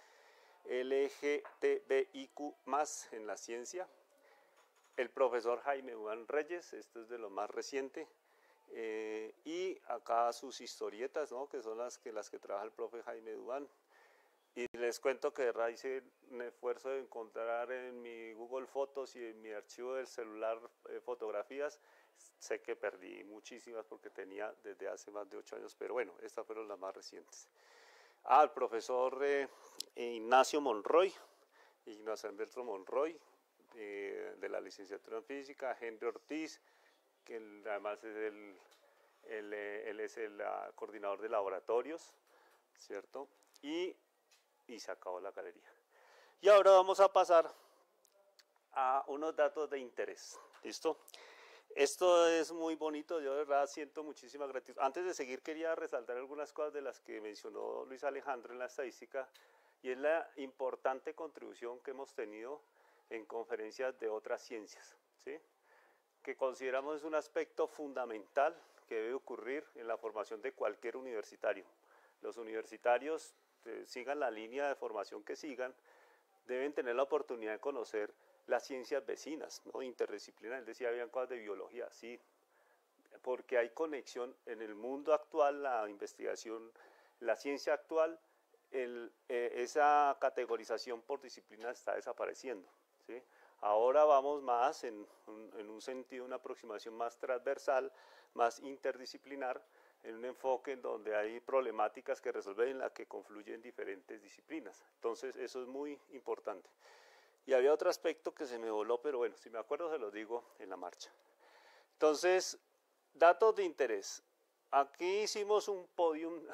L G T B I Q más en la ciencia. El profesor Jaime Duán Reyes, esto es de lo más reciente. Eh, y acá sus historietas, ¿no? Que son las que, las que trabaja el profe Jaime Duán. Y les cuento que hice un esfuerzo de encontrar en mi Google Fotos y en mi archivo del celular eh, fotografías. Sé que perdí muchísimas porque tenía desde hace más de ocho años, pero bueno, estas fueron las más recientes. Ah, el profesor eh, Ignacio Monroy, Ignacio Alberto Monroy, eh, de la licenciatura en física, Henry Ortiz, que él, además es el, el, él es el uh, coordinador de laboratorios, ¿cierto? Y, y se acabó la galería. Y ahora vamos a pasar a unos datos de interés, ¿listo? Esto es muy bonito, yo de verdad siento muchísima gratitud. Antes de seguir quería resaltar algunas cosas de las que mencionó Luis Alejandro en la estadística, y es la importante contribución que hemos tenido en conferencias de otras ciencias, ¿sí? Que consideramos es un aspecto fundamental que debe ocurrir en la formación de cualquier universitario. Los universitarios, eh, sigan la línea de formación que sigan, deben tener la oportunidad de conocer las ciencias vecinas, ¿no? Interdisciplinarias. Decía, habían cosas de biología, sí, porque hay conexión en el mundo actual, la investigación, la ciencia actual, el, eh, esa categorización por disciplina está desapareciendo, ¿sí? Ahora vamos más en un, en un sentido, una aproximación más transversal, más interdisciplinar, en un enfoque en donde hay problemáticas que resolver en las que confluyen diferentes disciplinas. Entonces, eso es muy importante. Y había otro aspecto que se me voló, pero bueno, si me acuerdo se los digo en la marcha. Entonces, datos de interés. Aquí hicimos un podium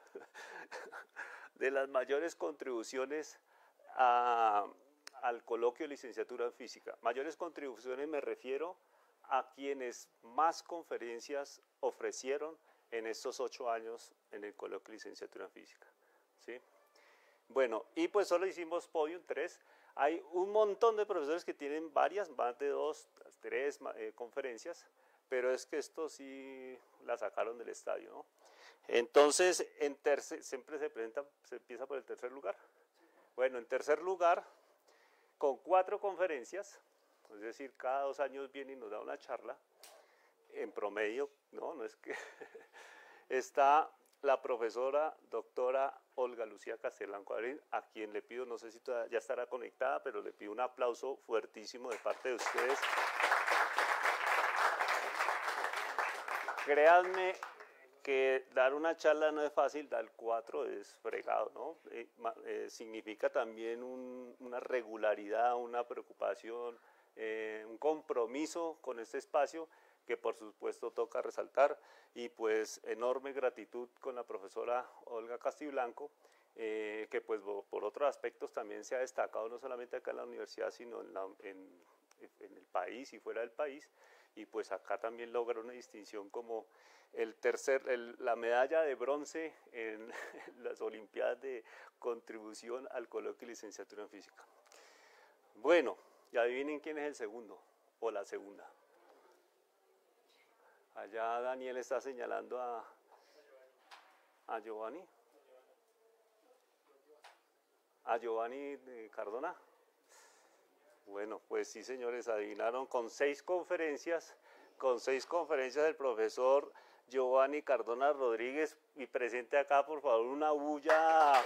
de las mayores contribuciones a, al coloquio de licenciatura en física. Mayores contribuciones me refiero a quienes más conferencias ofrecieron en estos ocho años en el coloquio de licenciatura en física, ¿sí? Bueno, y pues solo hicimos podium tres. Hay un montón de profesores que tienen varias, más de dos, tres eh, conferencias, pero es que esto sí la sacaron del estadio, ¿no? Entonces, en tercer, siempre se presenta, se empieza por el tercer lugar. Bueno, en tercer lugar, con cuatro conferencias, es decir, cada dos años viene y nos da una charla, en promedio, no, no es que, está la profesora doctora Olga Lucía Castellán Cuadrín, a quien le pido, no sé si ya estará conectada, pero le pido un aplauso fuertísimo de parte de ustedes. Créanme que dar una charla no es fácil, dar cuatro es fregado, ¿no? Eh, eh, significa también un, una regularidad, una preocupación, eh, un compromiso con este espacio que por supuesto toca resaltar, y pues enorme gratitud con la profesora Olga Castiblanco, eh, que pues por otros aspectos también se ha destacado no solamente acá en la universidad, sino en, la, en, en el país y fuera del país, y pues acá también logra una distinción como el tercer, el, la medalla de bronce en las Olimpiadas de contribución al coloquio de licenciatura en física. Bueno, y adivinen quién es el segundo o la segunda. Allá Daniel está señalando a, a Giovanni. A Giovanni Cardona. Bueno, pues sí, señores, adivinaron con seis conferencias, con seis conferencias del profesor Giovanni Cardona Rodríguez. Y presente acá, por favor, una bulla.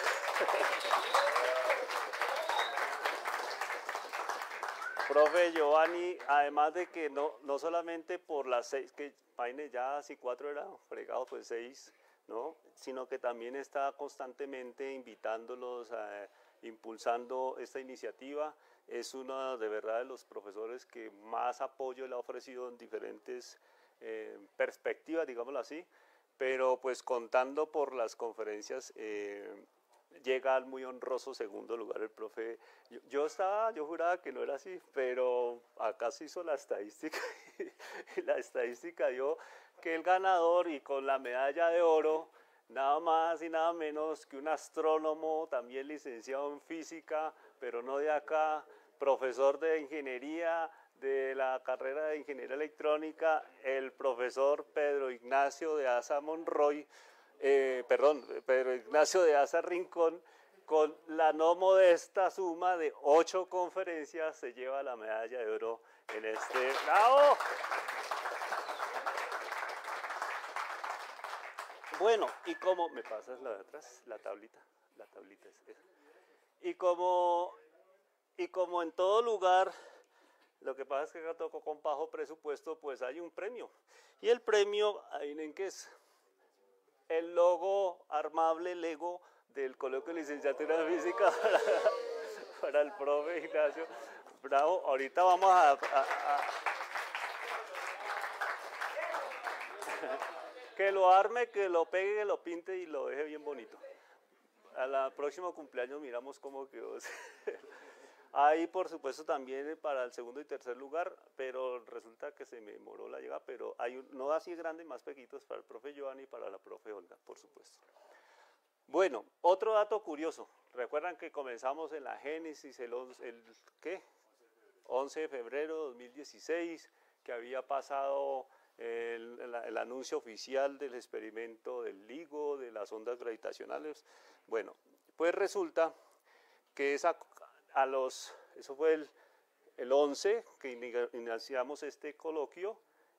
Profe Giovanni, además de que no, no solamente por las seis, que imagínense ya si cuatro eran fregados, pues seis, ¿no? Sino que también está constantemente invitándolos, a, impulsando esta iniciativa. Es uno de verdad de los profesores que más apoyo le ha ofrecido en diferentes eh, perspectivas, digámoslo así, pero pues contando por las conferencias, eh, llega al muy honroso segundo lugar el profe. Yo, yo estaba, yo juraba que no era así, pero acá se hizo la estadística y la estadística dio que el ganador, y con la medalla de oro, nada más y nada menos que un astrónomo, también licenciado en física, pero no de acá, profesor de ingeniería de la carrera de ingeniería electrónica, el profesor Pedro Ignacio de Asa Monroy, Eh, perdón, Pedro Ignacio de Asa Rincón, con la no modesta suma de ocho conferencias, se lleva la medalla de oro en este... ¡Bravo! Bueno, y como... ¿Me pasas la de atrás? La tablita. La tablita es esa. Y como, y como en todo lugar, lo que pasa es que acá tocó con bajo presupuesto, pues hay un premio. Y el premio, adivinen qué es. El logo armable Lego del coloquio de licenciatura en física para, para el profe Ignacio. Bravo, ahorita vamos a, a, a que lo arme, que lo pegue, que lo pinte y lo deje bien bonito. A la próximo cumpleaños miramos cómo quedó. Hay, por supuesto, también para el segundo y tercer lugar, pero resulta que se me demoró la llegada, pero hay un, no así grande, más pequeñitos para el profe Giovanni y para la profe Olga, por supuesto. Bueno, otro dato curioso. Recuerdan que comenzamos en la Génesis el, el ¿qué? once de febrero de dos mil dieciséis, que había pasado el, el, el anuncio oficial del experimento del LIGO, de las ondas gravitacionales. Bueno, pues resulta que esa, a los, eso fue el, el once que iniciamos este coloquio,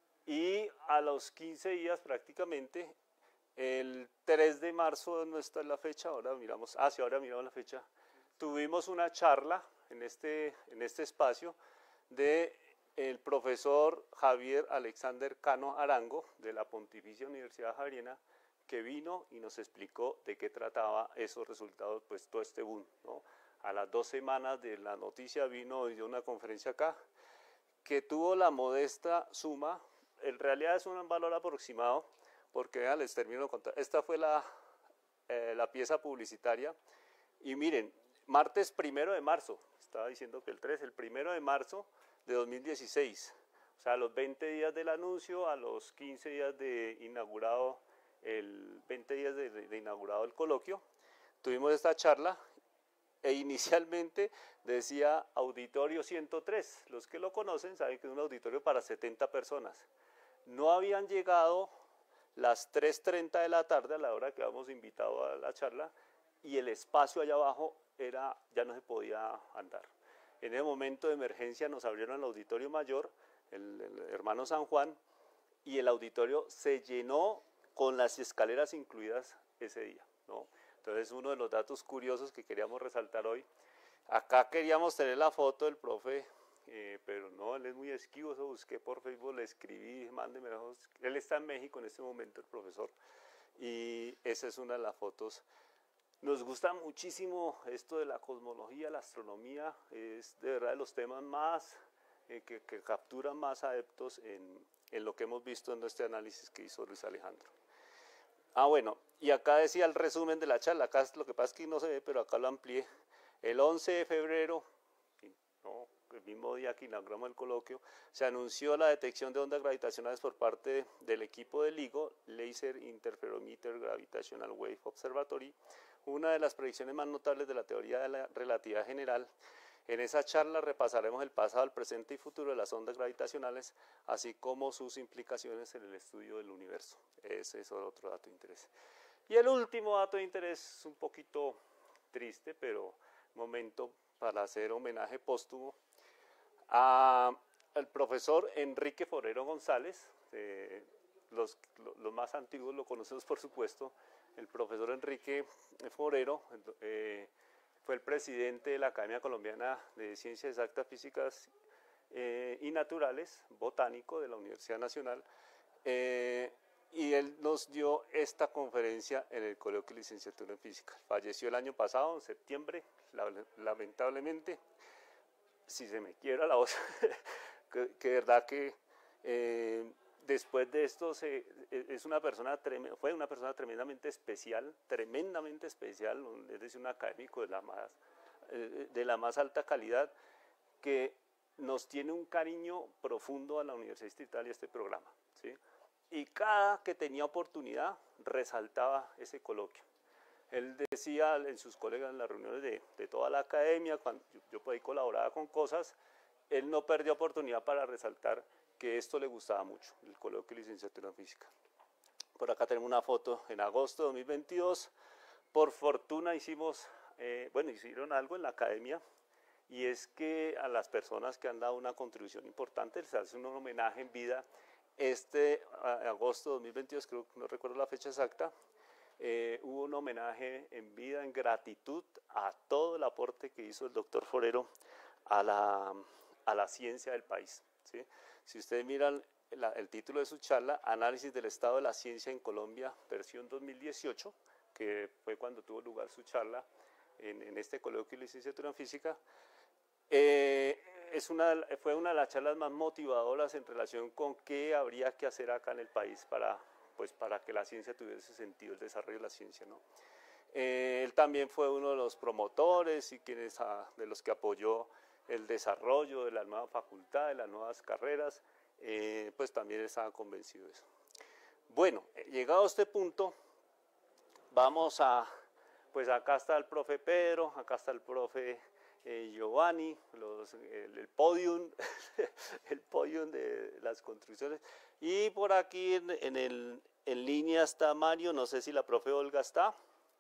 y a los quince días prácticamente, el tres de marzo, no está en la fecha, ahora miramos, ah, sí, ahora miramos la fecha, tuvimos una charla en este, en este espacio de el profesor Javier Alexander Cano Arango, de la Pontificia Universidad Javeriana, que vino y nos explicó de qué trataba esos resultados, pues todo este boom, ¿no? A las dos semanas de la noticia vino y dio una conferencia acá, que tuvo la modesta suma, en realidad es un valor aproximado, porque ya les termino de contar, esta fue la, eh, la pieza publicitaria, y miren, martes primero de marzo, estaba diciendo que el tres, el primero de marzo de dos mil dieciséis, o sea, a los veinte días del anuncio, a los quince días de inaugurado, el veinte días de, de, de inaugurado el coloquio, tuvimos esta charla, e inicialmente decía auditorio ciento tres, los que lo conocen saben que es un auditorio para setenta personas, no habían llegado las tres treinta de la tarde a la hora que habíamos invitado a la charla, y el espacio allá abajo era, ya no se podía andar. En el momento de emergencia nos abrieron el auditorio mayor, el, el hermano San Juan, y el auditorio se llenó con las escaleras incluidas ese día, ¿no? Entonces, uno de los datos curiosos que queríamos resaltar hoy, acá queríamos tener la foto del profe, eh, pero no, él es muy esquivo, eso busqué por Facebook, le escribí, mándeme, él está en México en este momento, el profesor, y esa es una de las fotos. Nos gusta muchísimo esto de la cosmología, la astronomía, es de verdad de los temas más, eh, que, que capturan más adeptos en, en lo que hemos visto en este análisis que hizo Luis Alejandro. Ah, bueno, y acá decía el resumen de la charla, acá lo que pasa es que no se ve, pero acá lo amplié. El once de febrero, no, el mismo día que inauguramos el coloquio, se anunció la detección de ondas gravitacionales por parte del equipo del LIGO, Laser Interferometer Gravitational Wave Observatory, una de las predicciones más notables de la teoría de la relatividad general. En esa charla repasaremos el pasado, el presente y futuro de las ondas gravitacionales, así como sus implicaciones en el estudio del universo. Ese es otro dato de interés. Y el último dato de interés es un poquito triste, pero momento para hacer homenaje póstumo a el profesor Enrique Forero González, eh, los, los más antiguos lo conocemos por supuesto, el profesor Enrique Forero, eh, fue el presidente de la Academia Colombiana de Ciencias Exactas, Físicas eh, y Naturales, botánico de la Universidad Nacional, eh, y él nos dio esta conferencia en el coloquio de licenciatura en física. Falleció el año pasado, en septiembre, lamentablemente, si se me quiebra la voz, que, que verdad que eh, después de esto se, es una persona, fue una persona tremendamente especial, tremendamente especial, es decir, un académico de la más, de la más alta calidad, que nos tiene un cariño profundo a la Universidad Distrital y a este programa, ¿sí? Y cada que tenía oportunidad resaltaba ese coloquio. Él decía en sus colegas en las reuniones de, de toda la academia, cuando yo, yo por ahí colaboraba con cosas, él no perdió oportunidad para resaltar que esto le gustaba mucho, el coloquio de licenciatura en física. Por acá tenemos una foto en agosto de dos mil veintidós. Por fortuna hicimos, eh, bueno, hicieron algo en la academia, y es que a las personas que han dado una contribución importante les hace un homenaje en vida. Este agosto de dos mil veintidós, creo que no recuerdo la fecha exacta, eh, hubo un homenaje en vida, en gratitud a todo el aporte que hizo el doctor Forero a la, a la ciencia del país, ¿sí? Si ustedes miran la, el título de su charla, Análisis del estado de la ciencia en Colombia, versión dos mil dieciocho, que fue cuando tuvo lugar su charla en, en este coloquio de licenciatura en física, eh, es una, fue una de las charlas más motivadoras en relación con qué habría que hacer acá en el país para, pues para que la ciencia tuviese sentido, el desarrollo de la ciencia, ¿no? Eh, él también fue uno de los promotores y quienes, a, de los que apoyó el desarrollo de la nueva facultad, de las nuevas carreras, eh, pues también estaba convencido de eso. Bueno, llegado a este punto, vamos a, pues acá está el profe Pedro, acá está el profe eh, Giovanni, los, el, el podium, el podium de las construcciones, y por aquí en, en, el, en línea está Mario, no sé si la profe Olga está.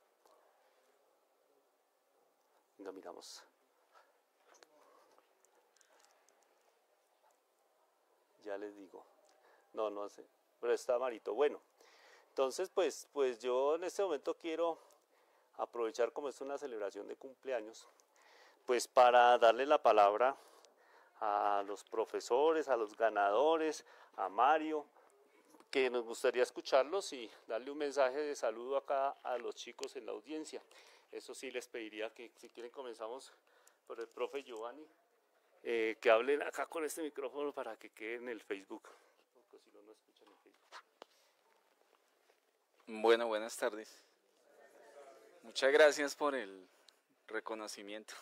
Venga, miramos. Ya les digo. No, no sé. Pero está Marito. Bueno, entonces pues, pues yo en este momento quiero aprovechar, como es una celebración de cumpleaños, pues para darle la palabra a los profesores, a los ganadores, a Mario, que nos gustaría escucharlos y darle un mensaje de saludo acá a los chicos en la audiencia. Eso sí les pediría que si quieren comenzamos por el profe Giovanni, eh, que hablen acá con este micrófono para que quede en el Facebook, porque si no, no escuchan en Facebook. Bueno, buenas tardes. Muchas gracias por el reconocimiento.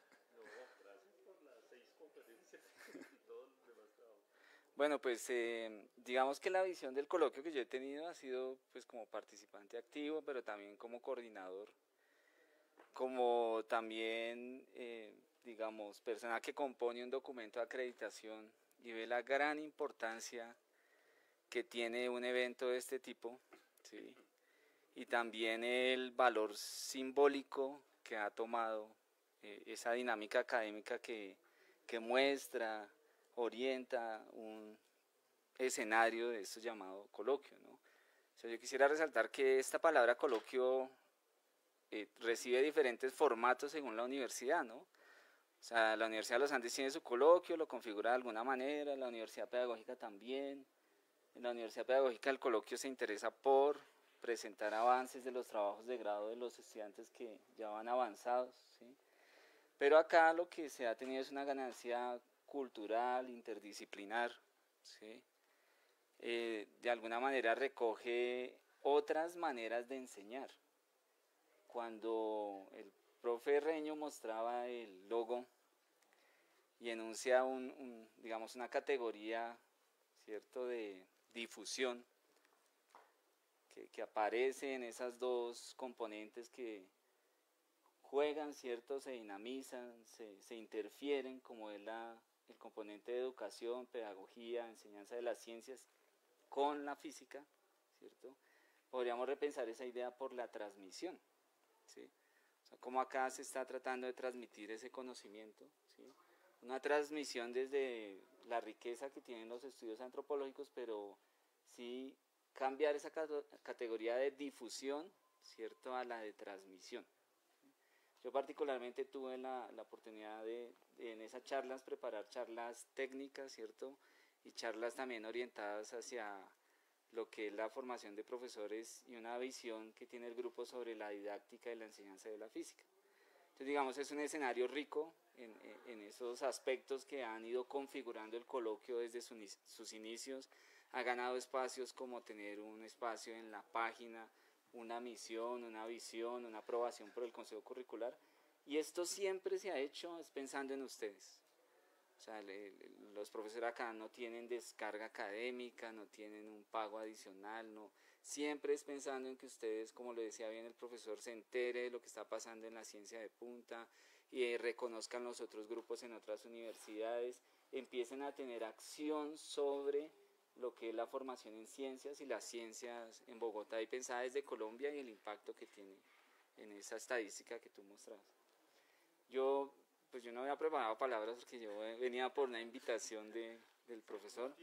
Bueno, pues eh, digamos que la visión del coloquio que yo he tenido ha sido pues como participante activo, pero también como coordinador, como también, eh, digamos, persona que compone un documento de acreditación y ve la gran importancia que tiene un evento de este tipo, ¿sí? Y también el valor simbólico que ha tomado eh, esa dinámica académica que, que muestra, orienta un escenario de esto llamado coloquio, ¿no? O sea, yo quisiera resaltar que esta palabra coloquio eh, recibe diferentes formatos según la universidad, ¿no? O sea, la Universidad de los Andes tiene su coloquio, lo configura de alguna manera, la Universidad Pedagógica también. En la Universidad Pedagógica el coloquio se interesa por presentar avances de los trabajos de grado de los estudiantes que ya van avanzados, ¿sí? Pero acá lo que se ha tenido es una ganancia cultural, interdisciplinar, ¿sí? Eh, de alguna manera recoge otras maneras de enseñar. Cuando el profe Reño mostraba el logo y enuncia un, un, digamos una categoría, ¿cierto?, de difusión que, que aparece en esas dos componentes que juegan, ¿cierto?, se dinamizan, se, se interfieren, como es la, el componente de educación, pedagogía, enseñanza de las ciencias con la física, ¿cierto? Podríamos repensar esa idea por la transmisión, ¿sí? O sea, como acá se está tratando de transmitir ese conocimiento, ¿sí? Una transmisión desde la riqueza que tienen los estudios antropológicos, pero sí cambiar esa categoría de difusión, ¿cierto?, a la de transmisión. Yo particularmente tuve la, la oportunidad de, de en esas charlas preparar charlas técnicas, ¿cierto?, y charlas también orientadas hacia lo que es la formación de profesores y una visión que tiene el grupo sobre la didáctica y la enseñanza de la física. Entonces, digamos, es un escenario rico en, en esos aspectos que han ido configurando el coloquio desde su, sus inicios. Ha ganado espacios como tener un espacio en la página, una misión, una visión, una aprobación por el Consejo Curricular, y esto siempre se ha hecho es pensando en ustedes. O sea, le, le, los profesores acá no tienen descarga académica, no tienen un pago adicional, no, siempre es pensando en que ustedes, como lo decía bien el profesor, se entere de lo que está pasando en la ciencia de punta y eh, reconozcan los otros grupos en otras universidades, empiecen a tener acción sobre lo que es la formación en ciencias y las ciencias en Bogotá y pensada desde Colombia y el impacto que tiene en esa estadística que tú mostrabas. Yo, pues yo no había preparado palabras porque yo venía por una invitación de, del profesor,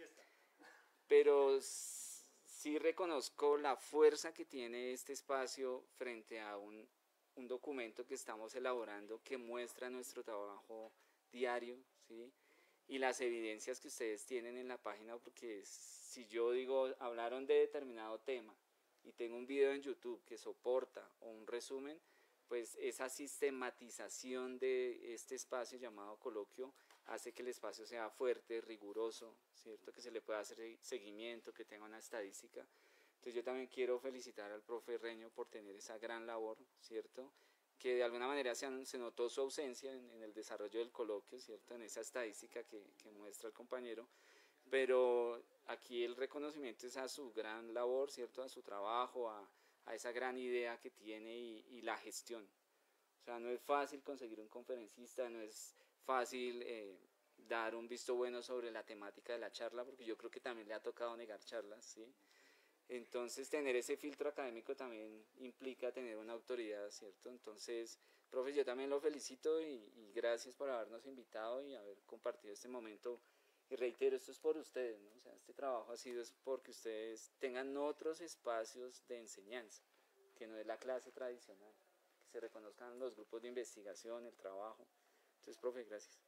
pero sí reconozco la fuerza que tiene este espacio frente a un, un documento que estamos elaborando que muestra nuestro trabajo diario, ¿sí?, y las evidencias que ustedes tienen en la página, porque si yo digo, hablaron de determinado tema y tengo un video en YouTube que soporta o un resumen, pues esa sistematización de este espacio llamado coloquio hace que el espacio sea fuerte, riguroso, ¿cierto?, que se le pueda hacer seguimiento, que tenga una estadística, Entonces yo también quiero felicitar al profe Reño por tener esa gran labor, ¿cierto? Que de alguna manera se, se notó su ausencia en, en el desarrollo del coloquio, ¿cierto? En esa estadística que, que muestra el compañero, pero aquí el reconocimiento es a su gran labor, ¿cierto? A su trabajo, a, a esa gran idea que tiene y, y la gestión. O sea, no es fácil conseguir un conferencista, no es fácil eh, dar un visto bueno sobre la temática de la charla, porque yo creo que también le ha tocado negar charlas, ¿sí? Entonces, tener ese filtro académico también implica tener una autoridad, ¿cierto? Entonces, profe, yo también lo felicito y, y gracias por habernos invitado y haber compartido este momento. Y reitero, esto es por ustedes, ¿no? O sea, este trabajo ha sido es porque ustedes tengan otros espacios de enseñanza, que no es la clase tradicional, que se reconozcan los grupos de investigación, el trabajo. Entonces, profe, gracias.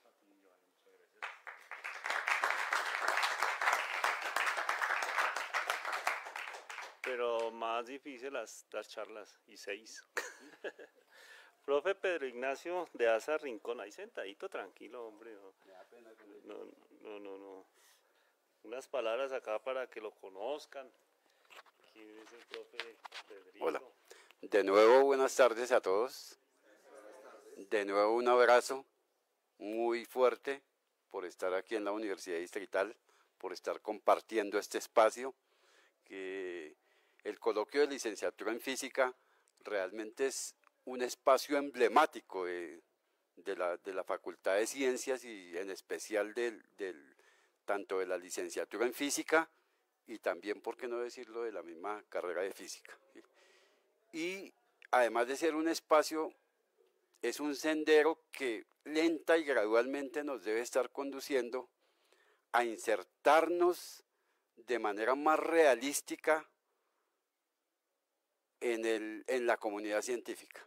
Pero más difícil las, las charlas, y seis. Profe Pedro Ignacio de Asa Rincón, ahí sentadito, tranquilo, hombre. No, no, no, no, no. Unas palabras acá para que lo conozcan. ¿Quién es el profe Pedrito? Hola. De nuevo, buenas tardes a todos. De nuevo, un abrazo muy fuerte por estar aquí en la Universidad Distrital, por estar compartiendo este espacio, que el coloquio de licenciatura en física realmente es un espacio emblemático de, de, la, de la Facultad de Ciencias y en especial del, del, tanto de la licenciatura en física y también, por qué no decirlo, de la misma carrera de física. Y además de ser un espacio, es un sendero que lenta y gradualmente nos debe estar conduciendo a insertarnos de manera más realística en, el, en la comunidad científica.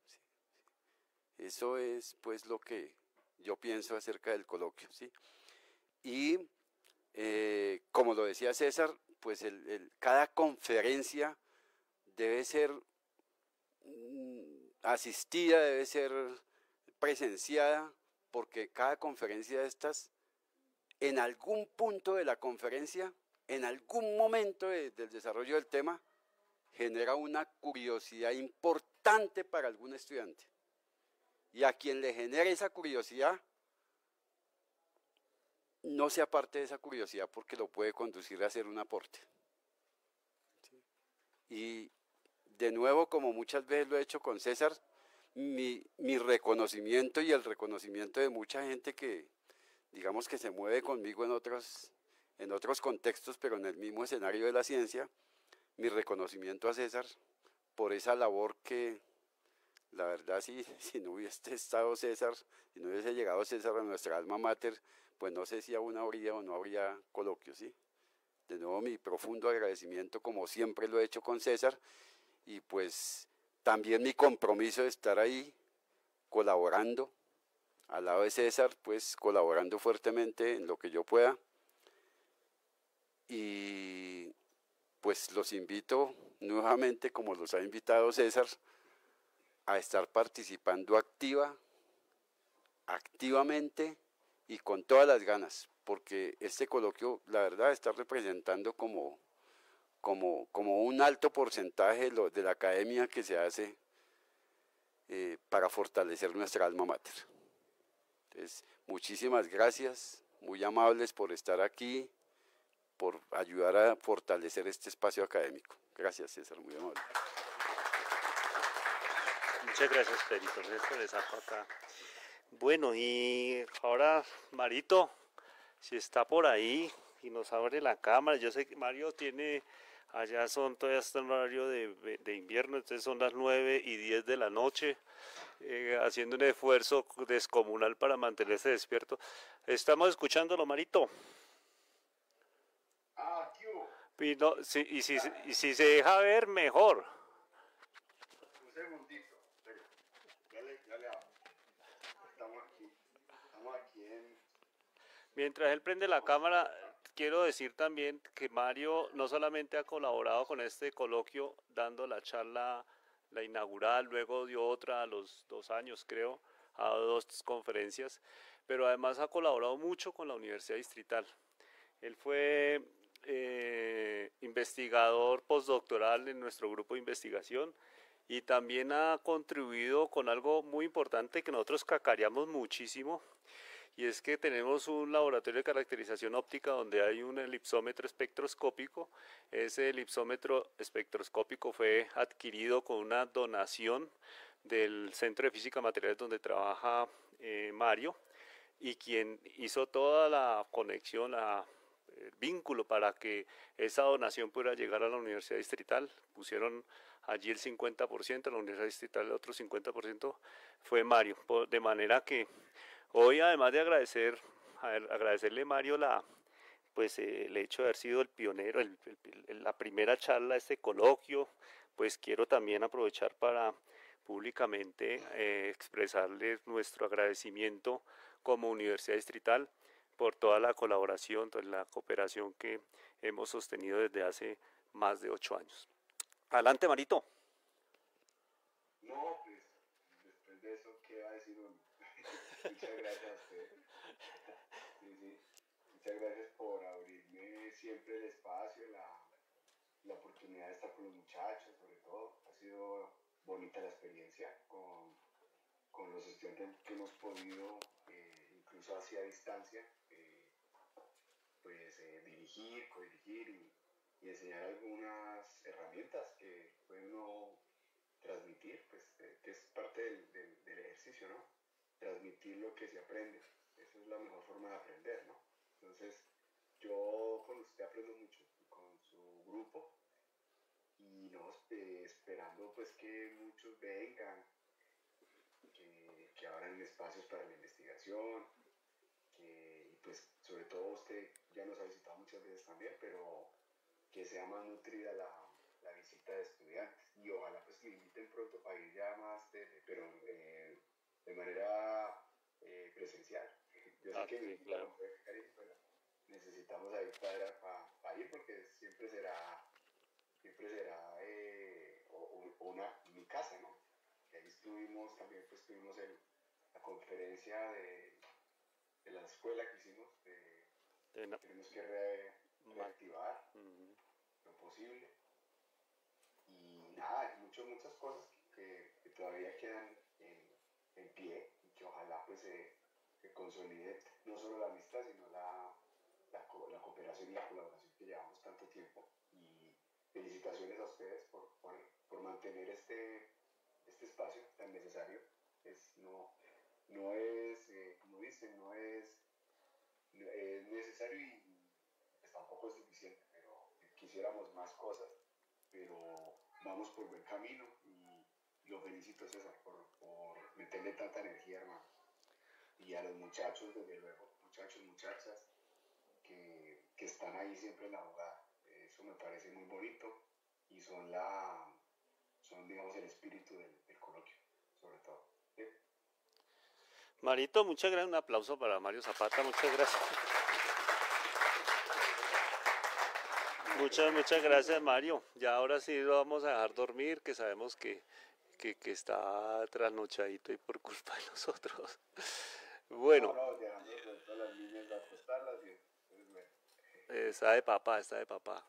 Eso es pues lo que yo pienso acerca del coloquio, ¿sí? Y eh, como lo decía César, pues el, el, cada conferencia debe ser mm, asistida, debe ser presenciada, porque cada conferencia de estas, en algún punto de la conferencia, en algún momento de, del desarrollo del tema, genera una curiosidad importante para algún estudiante. Y a quien le genere esa curiosidad, no se aparte de esa curiosidad porque lo puede conducir a hacer un aporte. ¿Sí? Y de nuevo, como muchas veces lo he hecho con César, mi, mi reconocimiento y el reconocimiento de mucha gente que, digamos que se mueve conmigo en otros, en otros contextos, pero en el mismo escenario de la ciencia, mi reconocimiento a César por esa labor que, la verdad, si, si no hubiese estado César, si no hubiese llegado César a nuestra alma mater, pues no sé si aún habría o no habría coloquio, ¿sí? De nuevo, mi profundo agradecimiento, como siempre lo he hecho con César, y pues también mi compromiso de estar ahí colaborando, al lado de César, pues colaborando fuertemente en lo que yo pueda. Y pues los invito nuevamente, como los ha invitado César, a estar participando activa, activamente y con todas las ganas, porque este coloquio, la verdad, está representando como, como, como un alto porcentaje de, lo, de la academia que se hace eh, para fortalecer nuestra alma mater. Entonces, muchísimas gracias, muy amables por estar aquí, por ayudar a fortalecer este espacio académico. Gracias, César, muy amable. Muchas gracias, Perito. Esto le saco acá. Bueno, y ahora, Marito, si está por ahí y nos abre la cámara. Yo sé que Mario tiene, allá son, todavía está en horario de, de invierno, entonces son las nueve y diez de la noche, eh, haciendo un esfuerzo descomunal para mantenerse despierto. Estamos escuchándolo, Marito. Ah, ¿qué hubo? Y, no, si, y, si, y si se deja ver, mejor. Un segundito. Ya le, ya le hablo. Estamos aquí. Estamos aquí en... Mientras él prende la cámara, quiero decir también que Mario no solamente ha colaborado con este coloquio, dando la charla, la inaugural, luego dio otra a los dos años, creo, ha dado dos conferencias, pero además ha colaborado mucho con la Universidad Distrital. Él fue eh, investigador postdoctoral en nuestro grupo de investigación y también ha contribuido con algo muy importante que nosotros cacareamos muchísimo, y es que tenemos un laboratorio de caracterización óptica donde hay un elipsómetro espectroscópico. Ese elipsómetro espectroscópico fue adquirido con una donación del Centro de Física Materiales donde trabaja eh, Mario, y quien hizo toda la conexión, la, el vínculo para que esa donación pudiera llegar a la Universidad Distrital. Pusieron allí el cincuenta por ciento, a la Universidad Distrital el otro cincuenta por ciento fue Mario, de manera que hoy, además de agradecer, agradecerle a Mario la, pues, eh, el hecho de haber sido el pionero, el, el, la primera charla, este coloquio, pues quiero también aprovechar para públicamente eh, expresarles nuestro agradecimiento como Universidad Distrital por toda la colaboración, toda la cooperación que hemos sostenido desde hace más de ocho años. Adelante, Marito. No, pues después de eso, ¿qué va a decir uno? Muchas gracias a usted. Sí, sí. Muchas gracias por abrirme siempre el espacio, la, la oportunidad de estar con los muchachos, sobre todo. Ha sido bonita la experiencia con, con los estudiantes que hemos podido, eh, incluso hacia distancia, eh, pues eh, dirigir, codirigir y, y enseñar algunas herramientas que puede uno transmitir, pues eh, que es parte del, del, del ejercicio, ¿no? Transmitir lo que se aprende. Esa es la mejor forma de aprender, ¿no? Entonces, yo con usted aprendo mucho, con su grupo, y no, eh, esperando pues que muchos vengan, que, que abran espacios para la investigación, que, y pues sobre todo usted ya nos ha visitado muchas veces también, pero que sea más nutrida la, la visita de estudiantes, y ojalá pues le inviten pronto para ir ya más, de, de, pero eh, de manera eh, presencial. Yo sé Ah, que sí, mi claro. no puede caer, pero necesitamos ahí para, para, para ir, porque siempre será, siempre será eh, o, o una, mi casa, ¿no? Que ahí estuvimos, también pues tuvimos el, la conferencia de, de la escuela que hicimos, de, De na- tenemos que re, reactivar Ujú. lo posible. Y nada, hay muchas, muchas cosas que, que todavía quedan en, en pie y que ojalá pues se, se consolide no solo la amistad, sino la, la, co- la cooperación y la colaboración que llevamos tanto tiempo. Y felicitaciones a ustedes por, por, por mantener este, este espacio tan necesario. Es, no, no es, eh, como dicen, no es, no es necesario y pues, tampoco es suficiente, pero quisiéramos más cosas, pero vamos por buen camino y lo felicito, César, por, por meterle tanta energía, hermano. Y a los muchachos, desde luego, muchachos, muchachas, que, que están ahí siempre en la jugada. Eso me parece muy bonito y son la, son digamos el espíritu del, del coloquio, sobre todo. ¿Sí? Marito, muchas gracias. Un aplauso para Mario Zapata, muchas gracias. Muchas, muchas gracias, Mario. Ya ahora sí lo vamos a dejar dormir, que sabemos que, que, que está trasnochadito y por culpa de nosotros. Bueno, No, no, dejando de todas las niñas a acostarlas y es bueno. está de papá, está de papá.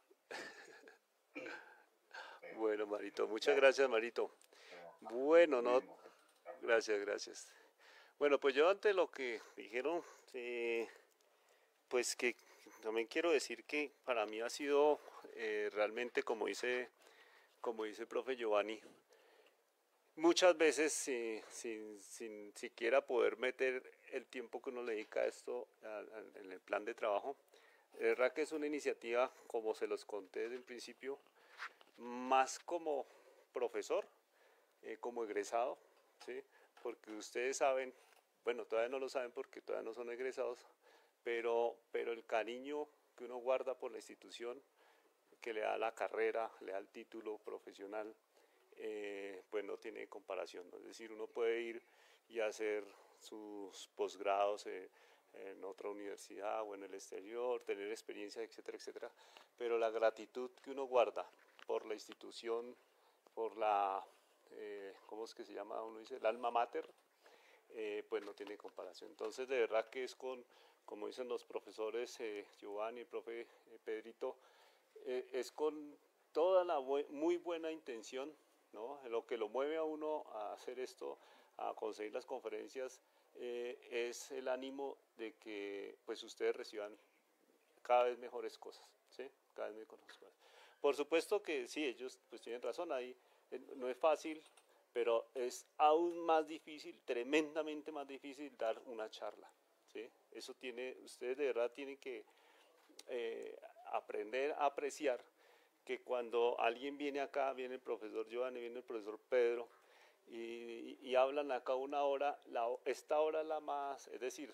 Bueno, Marito, muchas gracias, Marito. Bueno, no, gracias, gracias. Bueno, pues yo ante lo que dijeron, eh, pues que también quiero decir que para mí ha sido eh, realmente, como dice, como dice el profe Giovanni, muchas veces eh, sin, sin siquiera poder meter el tiempo que uno le dedica a esto a, a, en el plan de trabajo. Es verdad que es una iniciativa, como se los conté desde el principio, más como profesor, eh, como egresado, ¿sí? Porque ustedes saben, bueno, todavía no lo saben porque todavía no son egresados, pero, pero el cariño que uno guarda por la institución, que le da la carrera, le da el título profesional, eh, pues no tiene comparación, ¿no? Es decir, uno puede ir y hacer sus posgrados eh, en otra universidad o en el exterior, tener experiencia, etcétera, etcétera, pero la gratitud que uno guarda por la institución, por la, eh, ¿cómo es que se llama? Uno dice, el alma mater, eh, pues no tiene comparación. Entonces, de verdad que es con, como dicen los profesores eh, Giovanni, el profe eh, Pedrito, eh, es con toda la bu muy buena intención, ¿no? Lo que lo mueve a uno a hacer esto, a conseguir las conferencias, eh, es el ánimo de que pues ustedes reciban cada vez mejores cosas, ¿sí? Cada vez mejores cosas. Por supuesto que sí, ellos pues tienen razón, ahí eh, no es fácil, pero es aún más difícil, tremendamente más difícil dar una charla, ¿sí? Eso tiene, ustedes de verdad tienen que eh, aprender a apreciar que cuando alguien viene acá, viene el profesor Giovanni, viene el profesor Pedro, y, y, y hablan acá una hora, la, esta hora es la más, es decir,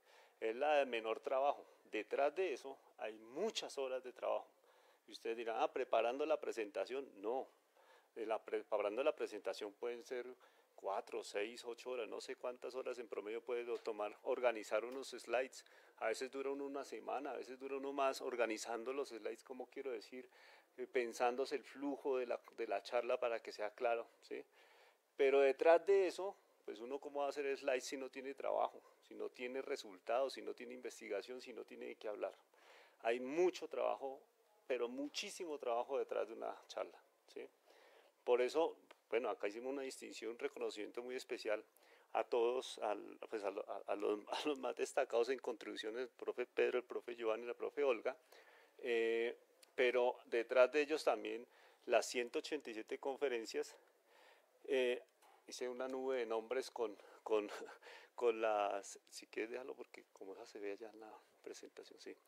es la de menor trabajo. Detrás de eso hay muchas horas de trabajo. Y ustedes dirán, ah, preparando la presentación. No, la, preparando la presentación pueden ser cuatro, seis, ocho horas, no sé cuántas horas en promedio puede tomar organizar unos slides. A veces dura uno una semana, a veces dura uno más organizando los slides, como quiero decir, eh, pensándose el flujo de la, de la charla para que sea claro, ¿sí? Pero detrás de eso, pues uno cómo va a hacer slides si no tiene trabajo, si no tiene resultados, si no tiene investigación, si no tiene de qué hablar. Hay mucho trabajo, pero muchísimo trabajo detrás de una charla, ¿sí? Por eso, bueno, acá hicimos una distinción, un reconocimiento muy especial a todos, al, pues a, a, a, los, a los más destacados en contribuciones, el profe Pedro, el profe Giovanni y la profe Olga, eh, pero detrás de ellos también las ciento ochenta y siete conferencias. Eh, hice una nube de nombres con, con, con las, si quieres déjalo porque como esa se ve allá en la presentación, sí,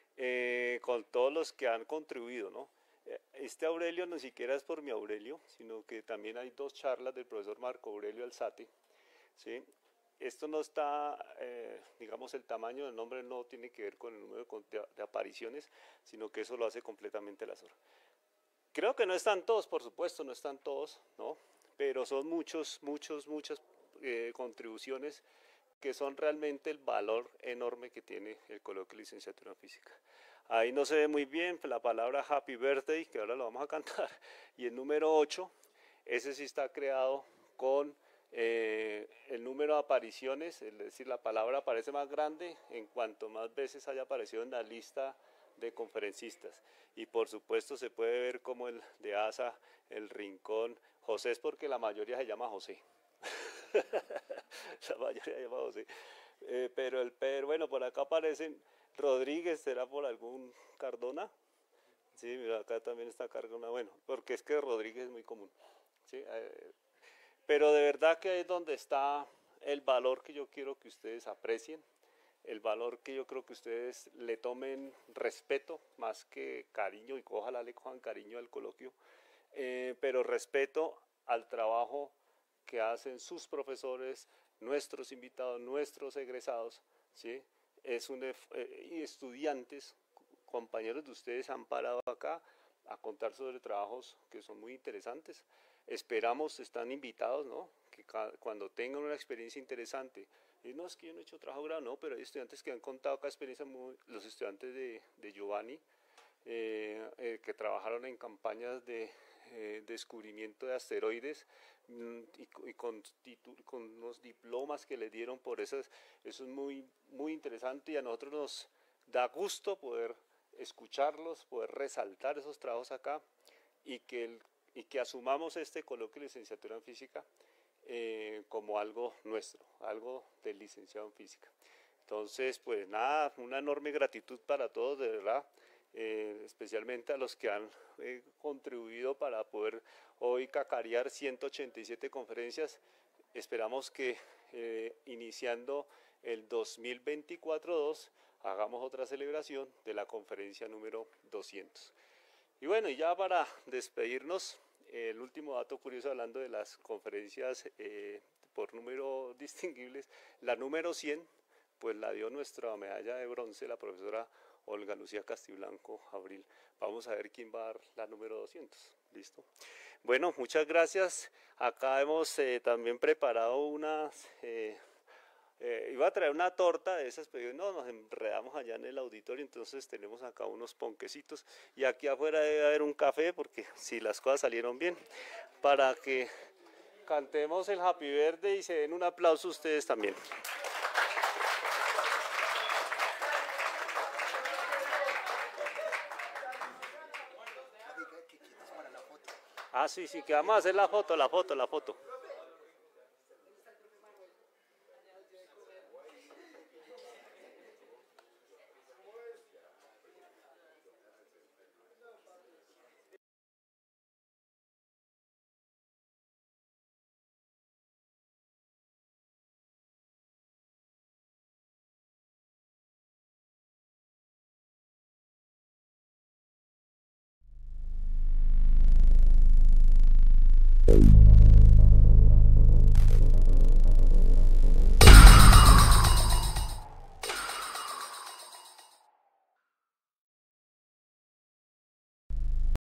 eh, con todos los que han contribuido, ¿no? Este Aurelio no siquiera es por mi Aurelio, sino que también hay dos charlas del profesor Marco Aurelio Alzate, ¿sí? Esto no está, eh, digamos, el tamaño del nombre no tiene que ver con el número de, de apariciones, sino que eso lo hace completamente la Azor. Creo que no están todos, por supuesto, no están todos, ¿no? Pero son muchos, muchos, muchas eh, contribuciones que son realmente el valor enorme que tiene el coloquio de licenciatura en física. Ahí no se ve muy bien la palabra Happy Birthday, que ahora lo vamos a cantar, y el número ocho, ese sí está creado con eh, el número de apariciones, es decir, la palabra aparece más grande en cuanto más veces haya aparecido en la lista de conferencistas. Y por supuesto se puede ver como el de Asa, el Rincón, José es porque la mayoría se llama José. La mayoría se llama José. Eh, pero el Pedro, bueno, por acá aparecen Rodríguez, ¿será por algún Cardona? Sí, mira, acá también está Cardona, bueno, porque es que Rodríguez es muy común. ¿Sí? Eh, pero de verdad que es donde está el valor que yo quiero que ustedes aprecien, el valor que yo creo que ustedes le tomen respeto, más que cariño, y ojalá le cojan cariño al coloquio, eh, pero respeto al trabajo que hacen sus profesores, nuestros invitados, nuestros egresados, ¿sí? Es un, eh, y estudiantes, compañeros de ustedes han parado acá a contar sobre trabajos que son muy interesantes. Esperamos, están invitados, ¿no? Que cuando tengan una experiencia interesante, y no es que yo no he hecho trabajo grave, no, pero hay estudiantes que han contado acá experiencias, muy, los estudiantes de, de Giovanni, eh, eh, que trabajaron en campañas de eh, descubrimiento de asteroides mm, y, y con, con unos diplomas que les dieron por esas, eso es muy, muy interesante y a nosotros nos da gusto poder escucharlos, poder resaltar esos trabajos acá y que, el, y que asumamos este coloquio de licenciatura en física eh, como algo nuestro, algo del licenciado en física. Entonces, pues nada, una enorme gratitud para todos, de verdad, eh, especialmente a los que han eh, contribuido para poder hoy cacarear ciento ochenta y siete conferencias. Esperamos que eh, iniciando el dos mil veinticuatro dos hagamos otra celebración de la conferencia número doscientos. Y bueno, y ya para despedirnos, el último dato curioso hablando de las conferencias eh, por número distinguibles, la número cien, pues la dio nuestra medalla de bronce, la profesora Olga Lucía Castiblanco Abril. Vamos a ver quién va a dar la número doscientos. ¿Listo? Bueno, muchas gracias. Acá hemos eh, también preparado unas... Eh, eh, iba a traer una torta de esas, pero no, nos enredamos allá en el auditorio, entonces tenemos acá unos ponquecitos y aquí afuera debe haber un café, porque si las cosas salieron bien, para que Cantemos el Happy Birthday y se den un aplauso ustedes también. Ah, sí, sí, que vamos a hacer la foto, la foto, la foto.